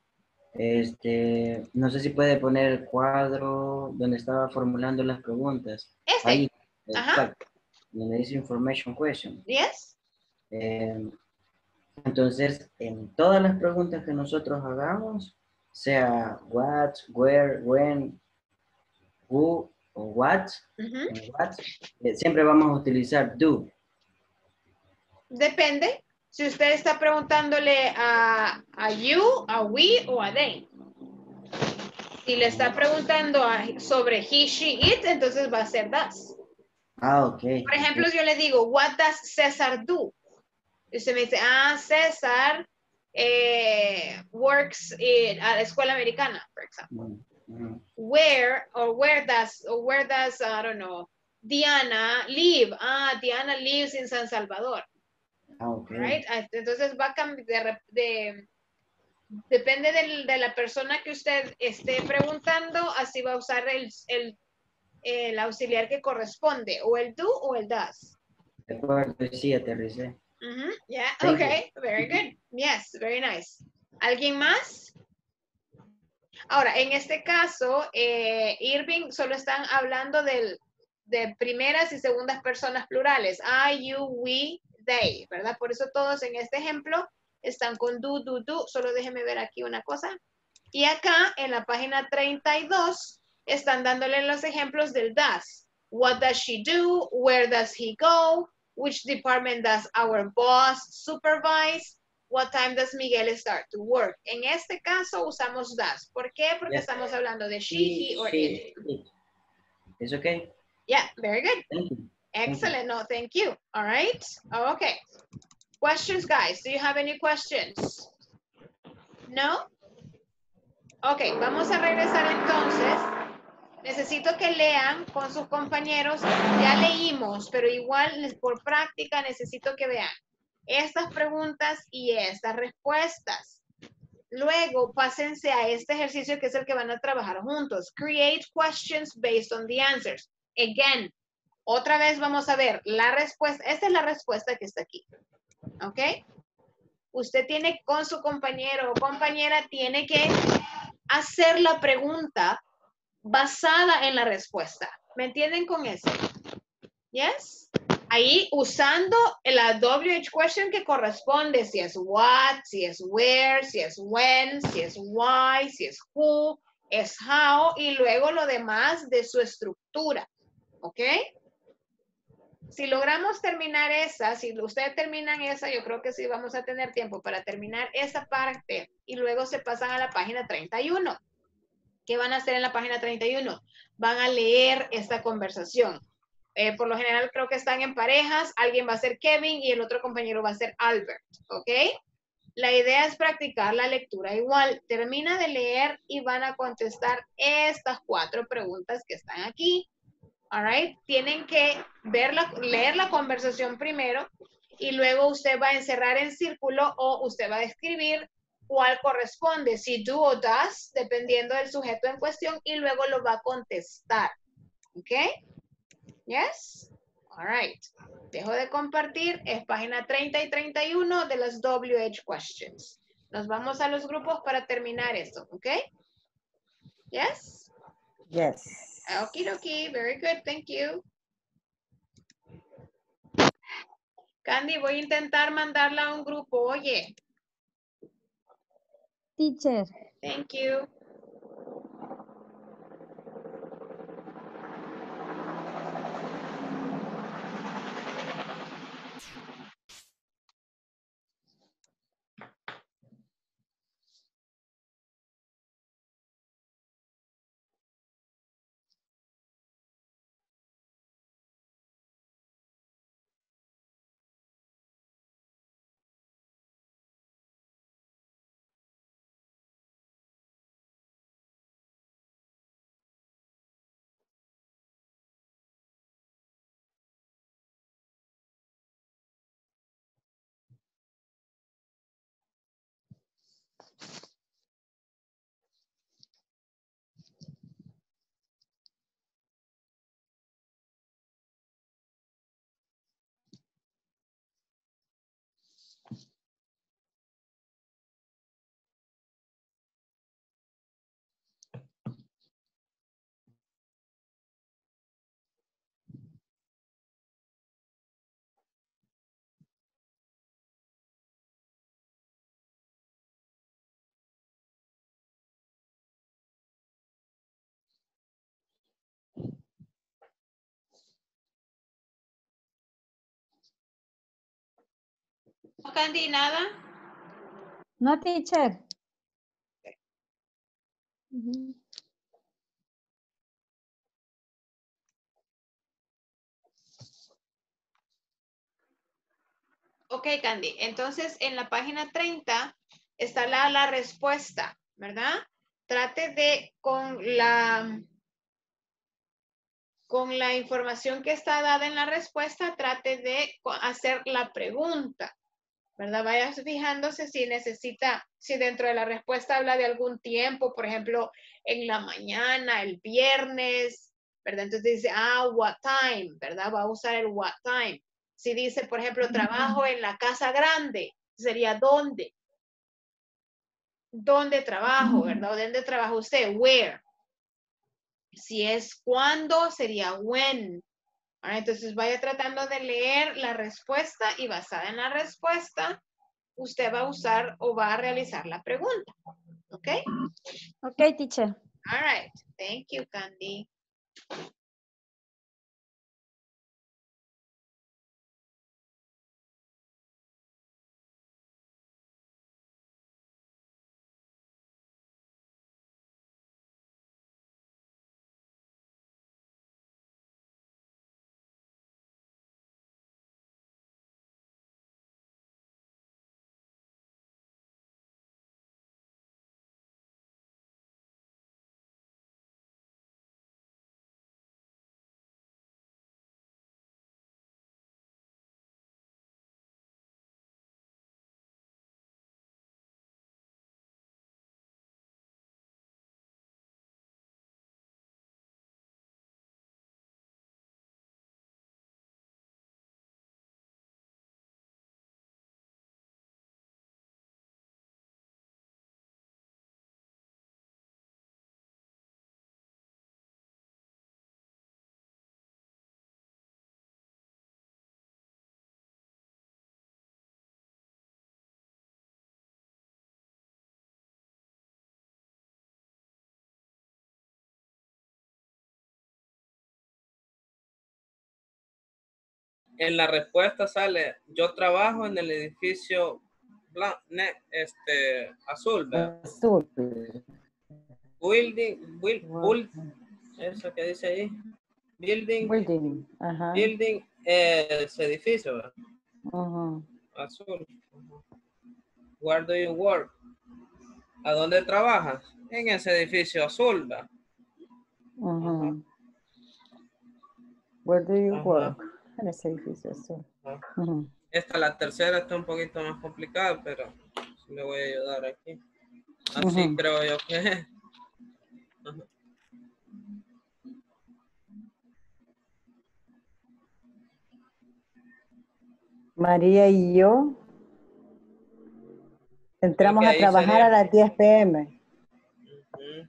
Este, no sé si puede poner el cuadro donde estaba formulando las preguntas. Este. Ahí, Ajá. exacto. Donde dice information question. Yes. Eh, entonces, en todas las preguntas que nosotros hagamos, sea what, where, when, who o what, Ujú. and what, eh, siempre vamos a utilizar do. Depende. Si usted está preguntándole a, a you, a we o a they. Si le está preguntando a- sobre he, she, it, entonces va a ser does. Ah, ok. Por ejemplo, yo le digo, what does César do? Y usted me dice, ah, César eh, works in, a la escuela americana, por ejemplo. Mm, mm. Where, or where does, or where does, I don't know, Diana live? Ah, Diana lives in San Salvador. Ah, ok. Right? Entonces va a cambiar de, de- depende del- de la persona que usted esté preguntando, así va a usar el, el, el auxiliar que corresponde, o el do o el does. De acuerdo, sí, aterricé. Mhm. Yeah, Thank okay, very good. Yes, very nice. ¿Alguien más? Ahora, en este caso, eh, Irving, solo están hablando del, de primeras y segundas personas plurales. I, you, we, they, ¿verdad? Por eso todos en este ejemplo están con do, do, do. Solo déjenme ver aquí una cosa. Y acá en la página treinta y dos están dándole los ejemplos del does. What does she do? Where does he go? Which department does our boss supervise? What time does Miguel start to work? En este caso usamos does. ¿Por qué? Porque Yes. estamos hablando de she, She, he, or she, it. it. It's okay. Yeah, very good. Thank you. Excellent. No, thank you. All right. Okay. Questions, guys? Do you have any questions? No? Ok, vamos a regresar entonces. Necesito que lean con sus compañeros. Ya leímos, pero igual por práctica necesito que vean estas preguntas y estas respuestas. Luego pásense a este ejercicio que es el que van a trabajar juntos. Create questions based on the answers. Again, otra vez vamos a ver la respuesta. Esta es la respuesta que está aquí. ¿Ok? Usted tiene con su compañero o compañera, tiene que hacer la pregunta basada en la respuesta. ¿Me entienden con eso? ¿Yes? Ahí usando la W H question que corresponde, si es what, si es where, si es when, si es why, si es who, es how, y luego lo demás de su estructura. ¿Ok? Si logramos terminar esa, si ustedes terminan esa, yo creo que sí vamos a tener tiempo para terminar esa parte y luego se pasan a la página treinta y uno. ¿Qué van a hacer en la página treinta y uno? Van a leer esta conversación. Eh, por lo general creo que están en parejas, alguien va a ser Kevin y el otro compañero va a ser Albert, ¿ok? La idea es practicar la lectura igual. Termina de leer y van a contestar estas cuatro preguntas que están aquí. All right. Tienen que ver la, leer la conversación primero y luego usted va a encerrar en círculo o usted va a escribir cuál corresponde, si do o does, dependiendo del sujeto en cuestión, y luego lo va a contestar. ¿Ok? Yes? All right. Dejo de compartir. Es página treinta y treinta y uno de las W H questions. Nos vamos a los grupos para terminar esto. ¿Ok? Yes? Yes. Okie dokie, very good, thank you. Candy, voy a intentar mandarla a un grupo, oye. Teacher. Thank you. Candy, nada. No, teacher. Uh-huh. Ok, Candy. Entonces, en la página treinta está la, la respuesta, ¿verdad? Trate de, con la, con la información que está dada en la respuesta, trate de hacer la pregunta, ¿verdad? Vaya fijándose si necesita, si dentro de la respuesta habla de algún tiempo, por ejemplo, en la mañana, el viernes, ¿verdad? Entonces dice, ah, what time, ¿verdad? Va a usar el what time. Si dice, por ejemplo, trabajo en la casa grande, sería ¿dónde? ¿Dónde trabajo, verdad? ¿Dónde trabaja usted? Where. Si es cuándo, sería when. Ahora, entonces vaya tratando de leer la respuesta y basada en la respuesta, usted va a usar o va a realizar la pregunta. ¿Ok? Ok, teacher. All right. Thank you, Candy. En la respuesta sale, yo trabajo en el edificio blan- ne- este, azul, ¿verdad? Azul. Building, build, build, eso que dice ahí. Building, Building. Ajá. building es edificio, ¿verdad? Ajá. Azul. Where do you work? ¿A dónde trabajas? En ese edificio azul, ¿verdad? Ajá. Where do you Ajá. work? En ese edificio azul. Ajá. Esta, la tercera, está un poquito más complicada, pero le voy a ayudar aquí. Así Ajá. creo yo que es. Ajá. María y yo entramos Creo que a ahí trabajar sería. a las diez pe eme. Ujú.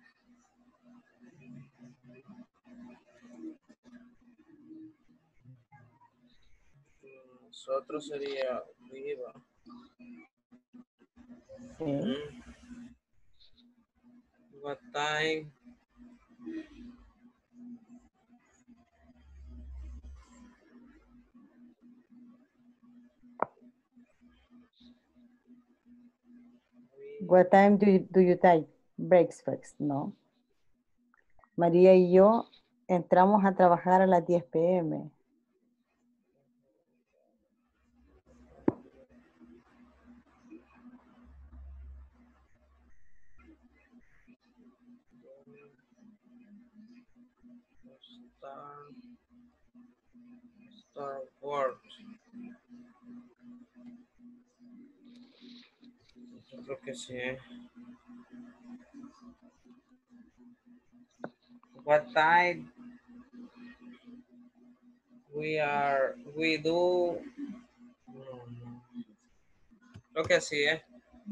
Nosotros sería viva. Sí. Mm. What time? What time do you, do you take breakfast? No. María y yo entramos a trabajar a las diez pe eme. Star, Star Wars. Yo creo que sí. ¿eh? What time we are, we do. No, no. Creo que sí, ¿eh?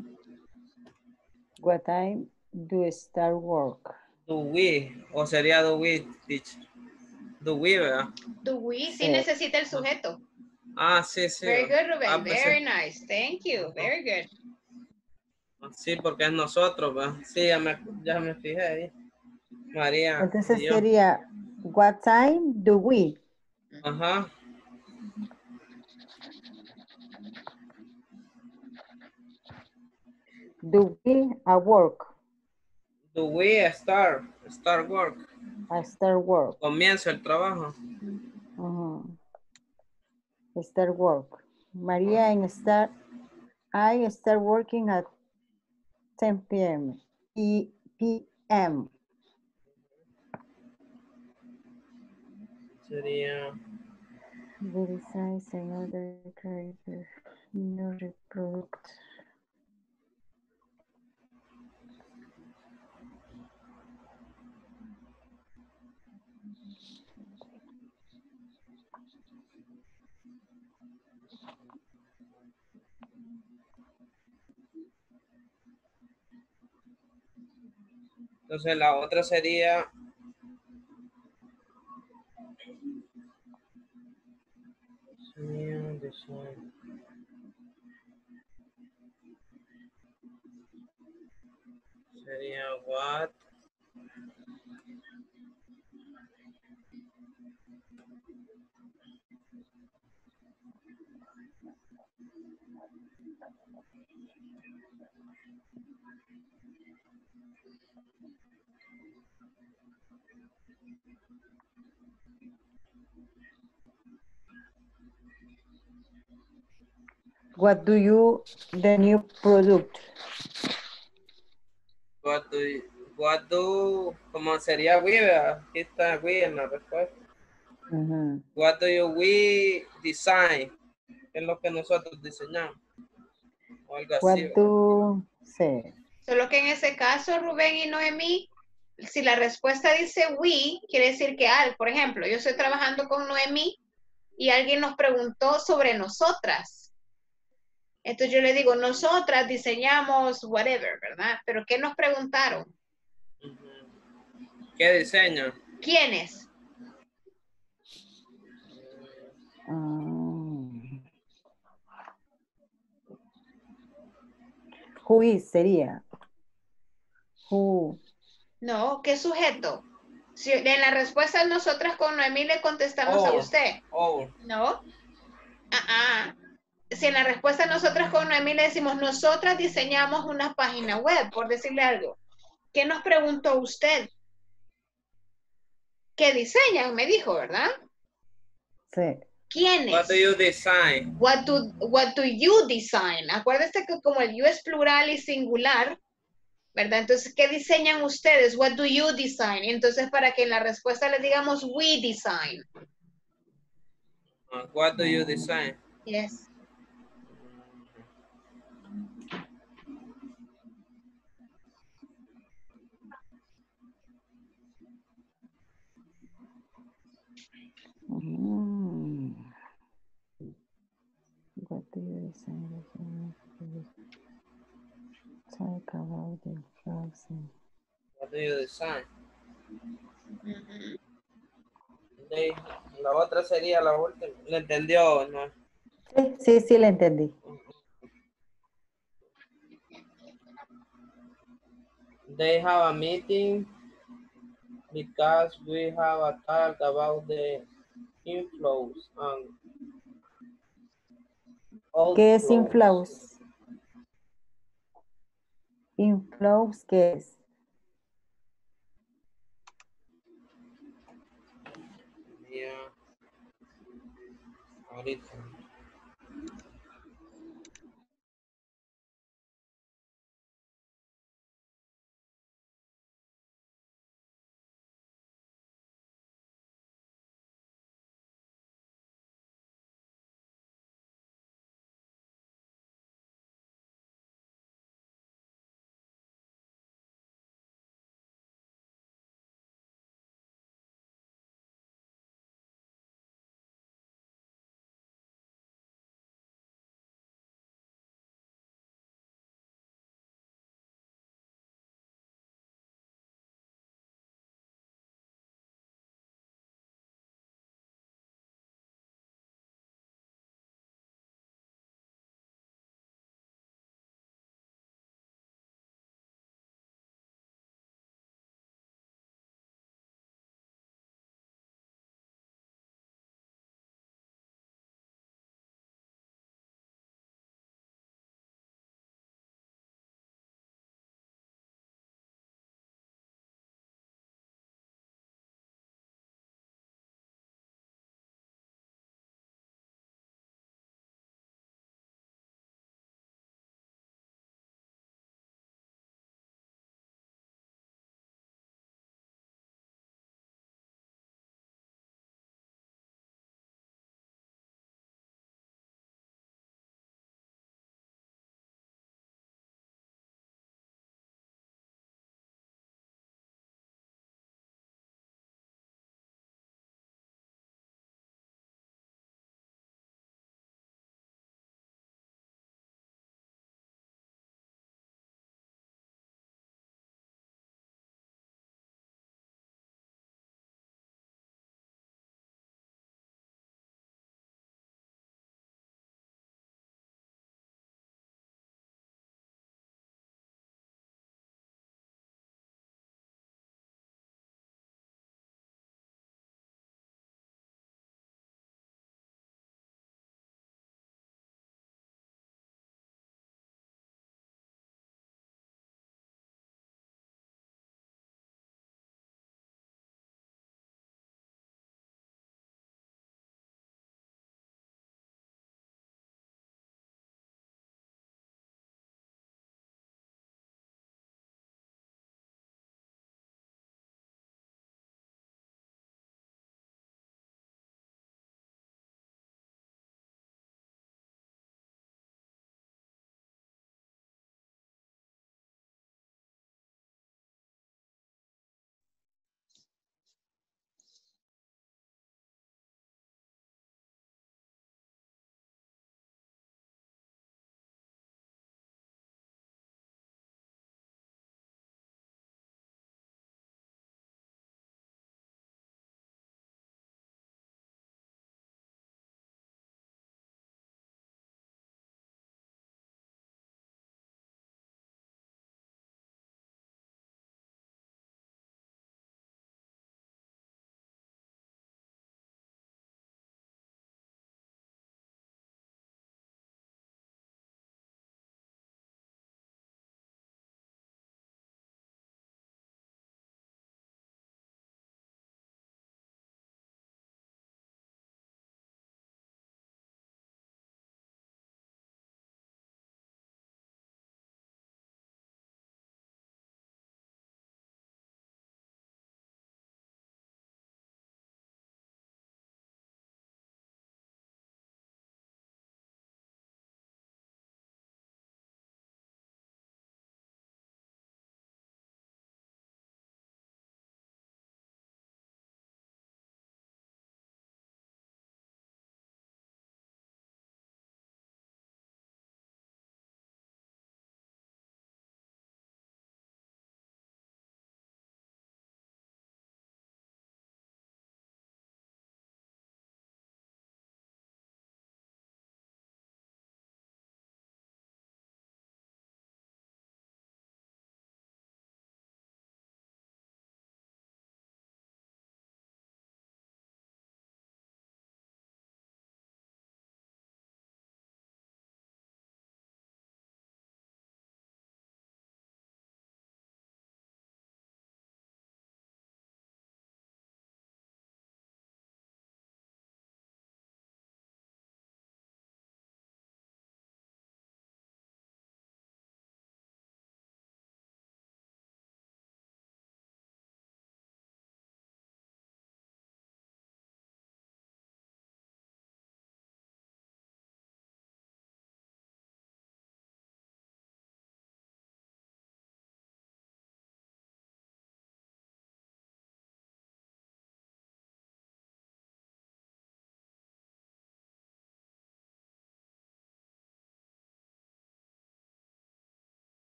What time do you start work? Do we, o sería do we, teacher. Do we, ¿verdad? Do we? Sí Sí. necesita el sujeto. Ah, sí, sí. Very good, Rubén. Ah, pues sí. Very nice. Thank you. Very good. Sí, porque es nosotros, ¿verdad? Sí, ya me, ya me fijé ahí. María Entonces y yo. sería, what time do we? Ajá. Do we at work? Do we start, start work? I start work. Comienzo el trabajo. Ujú. Start work. María en start, I start working at ten pe eme. E P M. Sería. The designs and other characters. No reproduct. Entonces la otra sería. New design. Sería what? What do you, the new product? What do you, what do, como sería we, ¿verdad? Aquí está we en la respuesta. Ujú. What do you we design? ¿Qué es lo que nosotros diseñamos? O algo así. What ¿verdad? do, sí. Solo que en ese caso, Rubén y Noemí, si la respuesta dice we, quiere decir que al, por ejemplo, yo estoy trabajando con Noemí y alguien nos preguntó sobre nosotras. Entonces yo le digo, nosotras diseñamos whatever, ¿verdad? Pero ¿qué nos preguntaron? ¿Qué diseño? ¿Quiénes? Mm. Who is sería. Who. No, ¿qué sujeto? Si en la respuesta nosotras con Noemí le contestamos a All. usted. All. No. Ah, ah. Si en la respuesta nosotras con Noemí le decimos, nosotras diseñamos una página web, por decirle algo. ¿Qué nos preguntó usted? ¿Qué diseñan? Me dijo, ¿verdad? Sí. ¿Quiénes? What do you design? What do, what do you design? Acuérdate que como el you es plural y singular, ¿verdad? Entonces, ¿qué diseñan ustedes? What do you design? Entonces, para que en la respuesta le digamos we design. Uh, what do you design? Yes. Mm. What do you design? Talk about the flags. What do you design? Uh-huh. De, la otra sería la última. ¿Le entendió? ¿No? Sí, sí, sí, le entendí. They have a meeting because we have a talk about the inflows and ¿Qué es outflows. inflows? Inflows, ¿qué es? Yeah. Ahorita.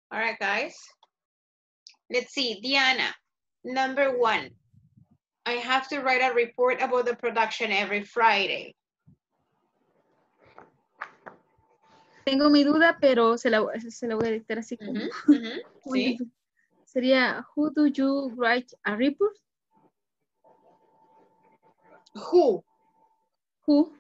All right, guys. Let's see, Diana, number one. I have to write a report about the production every Friday. Tengo mi duda, pero se la, se la voy a dictar así como. Uh-huh, uh-huh, sí. Sería, who do you write a report? Who. Who.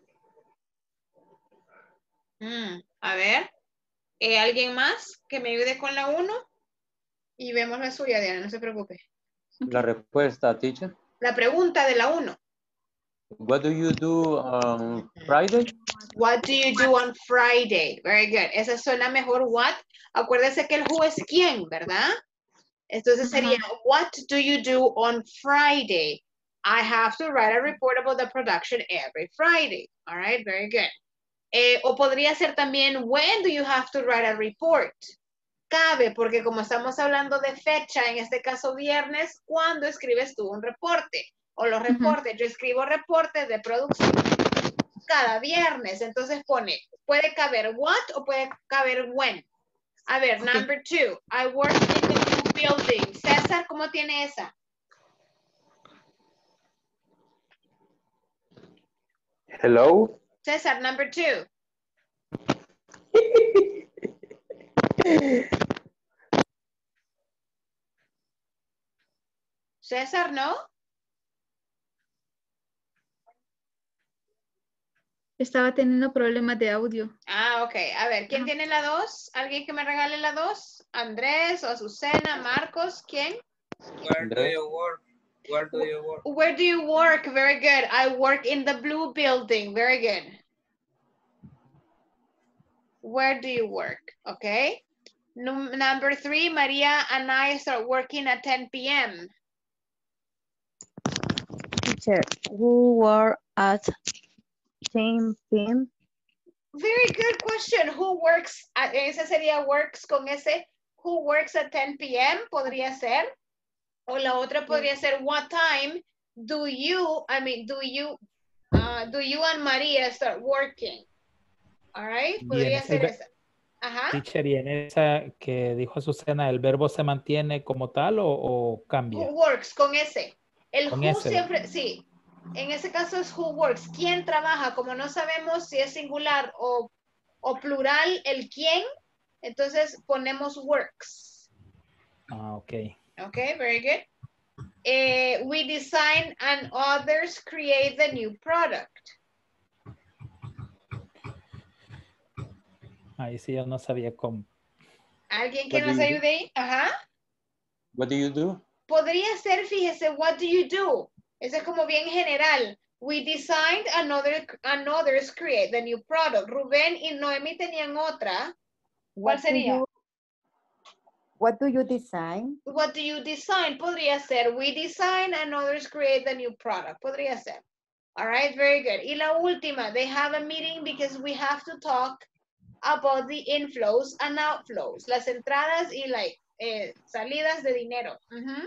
Mm, a ver, eh, ¿alguien más que me ayude con la uno? Y vemos la suya, Diana, no se preocupe. La respuesta, teacher. La pregunta de la uno. What do you do on Friday? What do you do on Friday? Very good. Esa suena mejor what. Acuérdese que el who es quién, ¿verdad? Entonces sería, what do you do on Friday? I have to write a report about the production every Friday. All right, very good. Eh, o podría ser también, when do you have to write a report? Cabe, porque como estamos hablando de fecha, en este caso viernes, ¿cuándo escribes tú un reporte? O los reportes, yo escribo reportes de producción cada viernes. Entonces pone, puede caber what o puede caber when. A ver, okay. Number two, I work in the new building. César, ¿cómo tiene esa? Hello. César, number two. César, ¿no? Estaba teniendo problemas de audio. Ah, ok. A ver, ¿quién ah. tiene la dos? ¿Alguien que me regale la dos? ¿Andrés o Azucena, Marcos? ¿Quién? Where do you work? Where do you work? Where do you work? Very good. I work in the blue building. Very good. Where do you work? Okay. Num number three, Maria and I start working at ten p m Teacher, who work at ten p m Very good question. Who works at, ese sería works con ese. Who works at ten p m podría ser. O la otra podría ser what time do you, I mean, do you, uh, do you and Maria start working? All right, podría ser esa. Ajá. Teacher, y en esa que dijo Azucena, ¿el verbo se mantiene como tal o, o cambia? Who works, con ese. El con who ese. siempre, sí. En ese caso es who works. ¿Quién trabaja? Como no sabemos si es singular o, o plural el quién, entonces ponemos works. Ah, ok. Ok, very good. Uh, we design and others create the new product. Ahí sí yo no sabía cómo. ¿Alguien que nos ayude ahí? Ajá. What do you do? Podría ser, fíjese, what do you do? Eso es como bien general. We designed and, other, and others create the new product. Rubén y Noemi tenían otra. ¿Cuál What sería? Do you, what do you design? What do you design? Podría ser, we design and others create the new product. Podría ser. All right, very good. Y la última, they have a meeting because we have to talk about the inflows and outflows. Las entradas y like, eh, salidas de dinero. Uh-huh.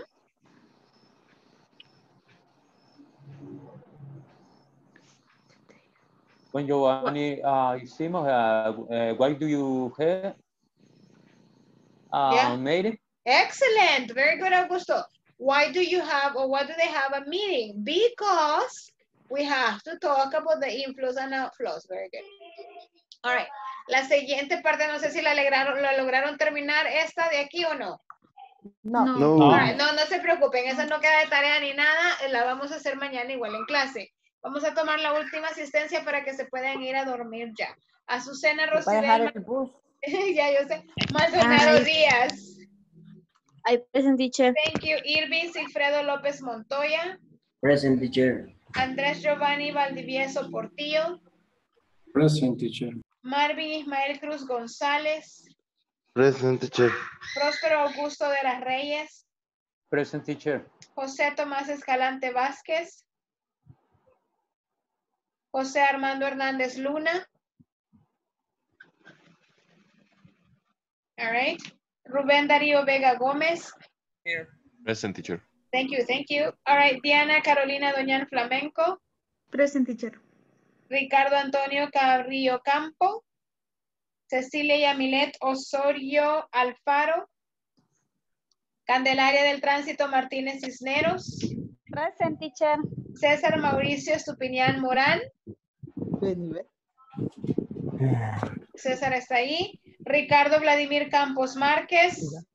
When Giovanni uh, hicimos, uh, uh, why do you have uh, yeah. meeting? Excellent. Very good, Augusto. Why do you have, or why do they have a meeting? Because we have to talk about the inflows and outflows. Very good. All right. La siguiente parte, no sé si la lograron, la lograron terminar esta de aquí o no. No. No. All right. No, no se preocupen. Esa no queda de tarea ni nada. La vamos a hacer mañana igual en clase. Vamos a tomar la última asistencia para que se puedan ir a dormir ya. Azucena Rosibel. El bus. Ya yo sé. Maldonado Díaz. I present, teacher. Thank you. Irving Silfredo López Montoya. Present, teacher. Andrés Giovanni Valdivieso Portillo. Present, teacher. Marvin Ismael Cruz González. Present, teacher. Próspero Augusto de las Reyes. Present, teacher. José Tomás Escalante Vázquez. José Armando Hernández Luna. All right. Rubén Darío Vega Gómez. Here. Present, teacher. Thank you, thank you. All right. Diana Carolina Doñán Flamenco. Present, teacher. Ricardo Antonio Carrillo Campo. Cecilia Yamilet Osorio Alfaro. Candelaria del Tránsito Martínez Cisneros. Present, teacher. César Mauricio Estupiñán Morán. César está ahí. Ricardo Vladimir Campos Márquez.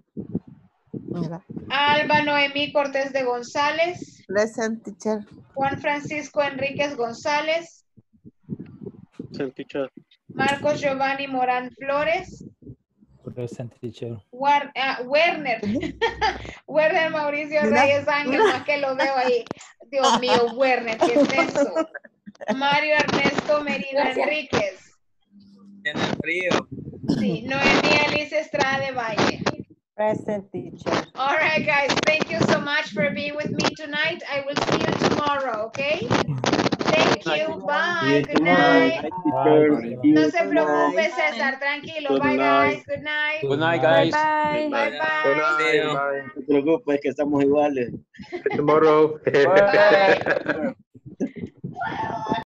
Alba Noemí Cortés de González. Present, teacher. Juan Francisco Enríquez González. Present, teacher. Marcos Giovanni Morán Flores. Present, teacher. War, uh, Werner. Werner Mauricio Reyes Ángel, más que lo veo ahí. Dios mío, Werner, ¿qué es eso? Mario Ernesto Merino Enríquez. Tiene frío. Sí, Noemí Alice Estrada de Valle. Present, teacher. All right, guys. Thank you so much for being with me tonight. I will see you tomorrow, okay? Thank you. Bye. Good night. No se preocupe, César. Tranquilo. Bye, guys. Good night. Good night, guys. Bye. Bye. Bye. No te preocupes, que estamos iguales. Tomorrow. Bye.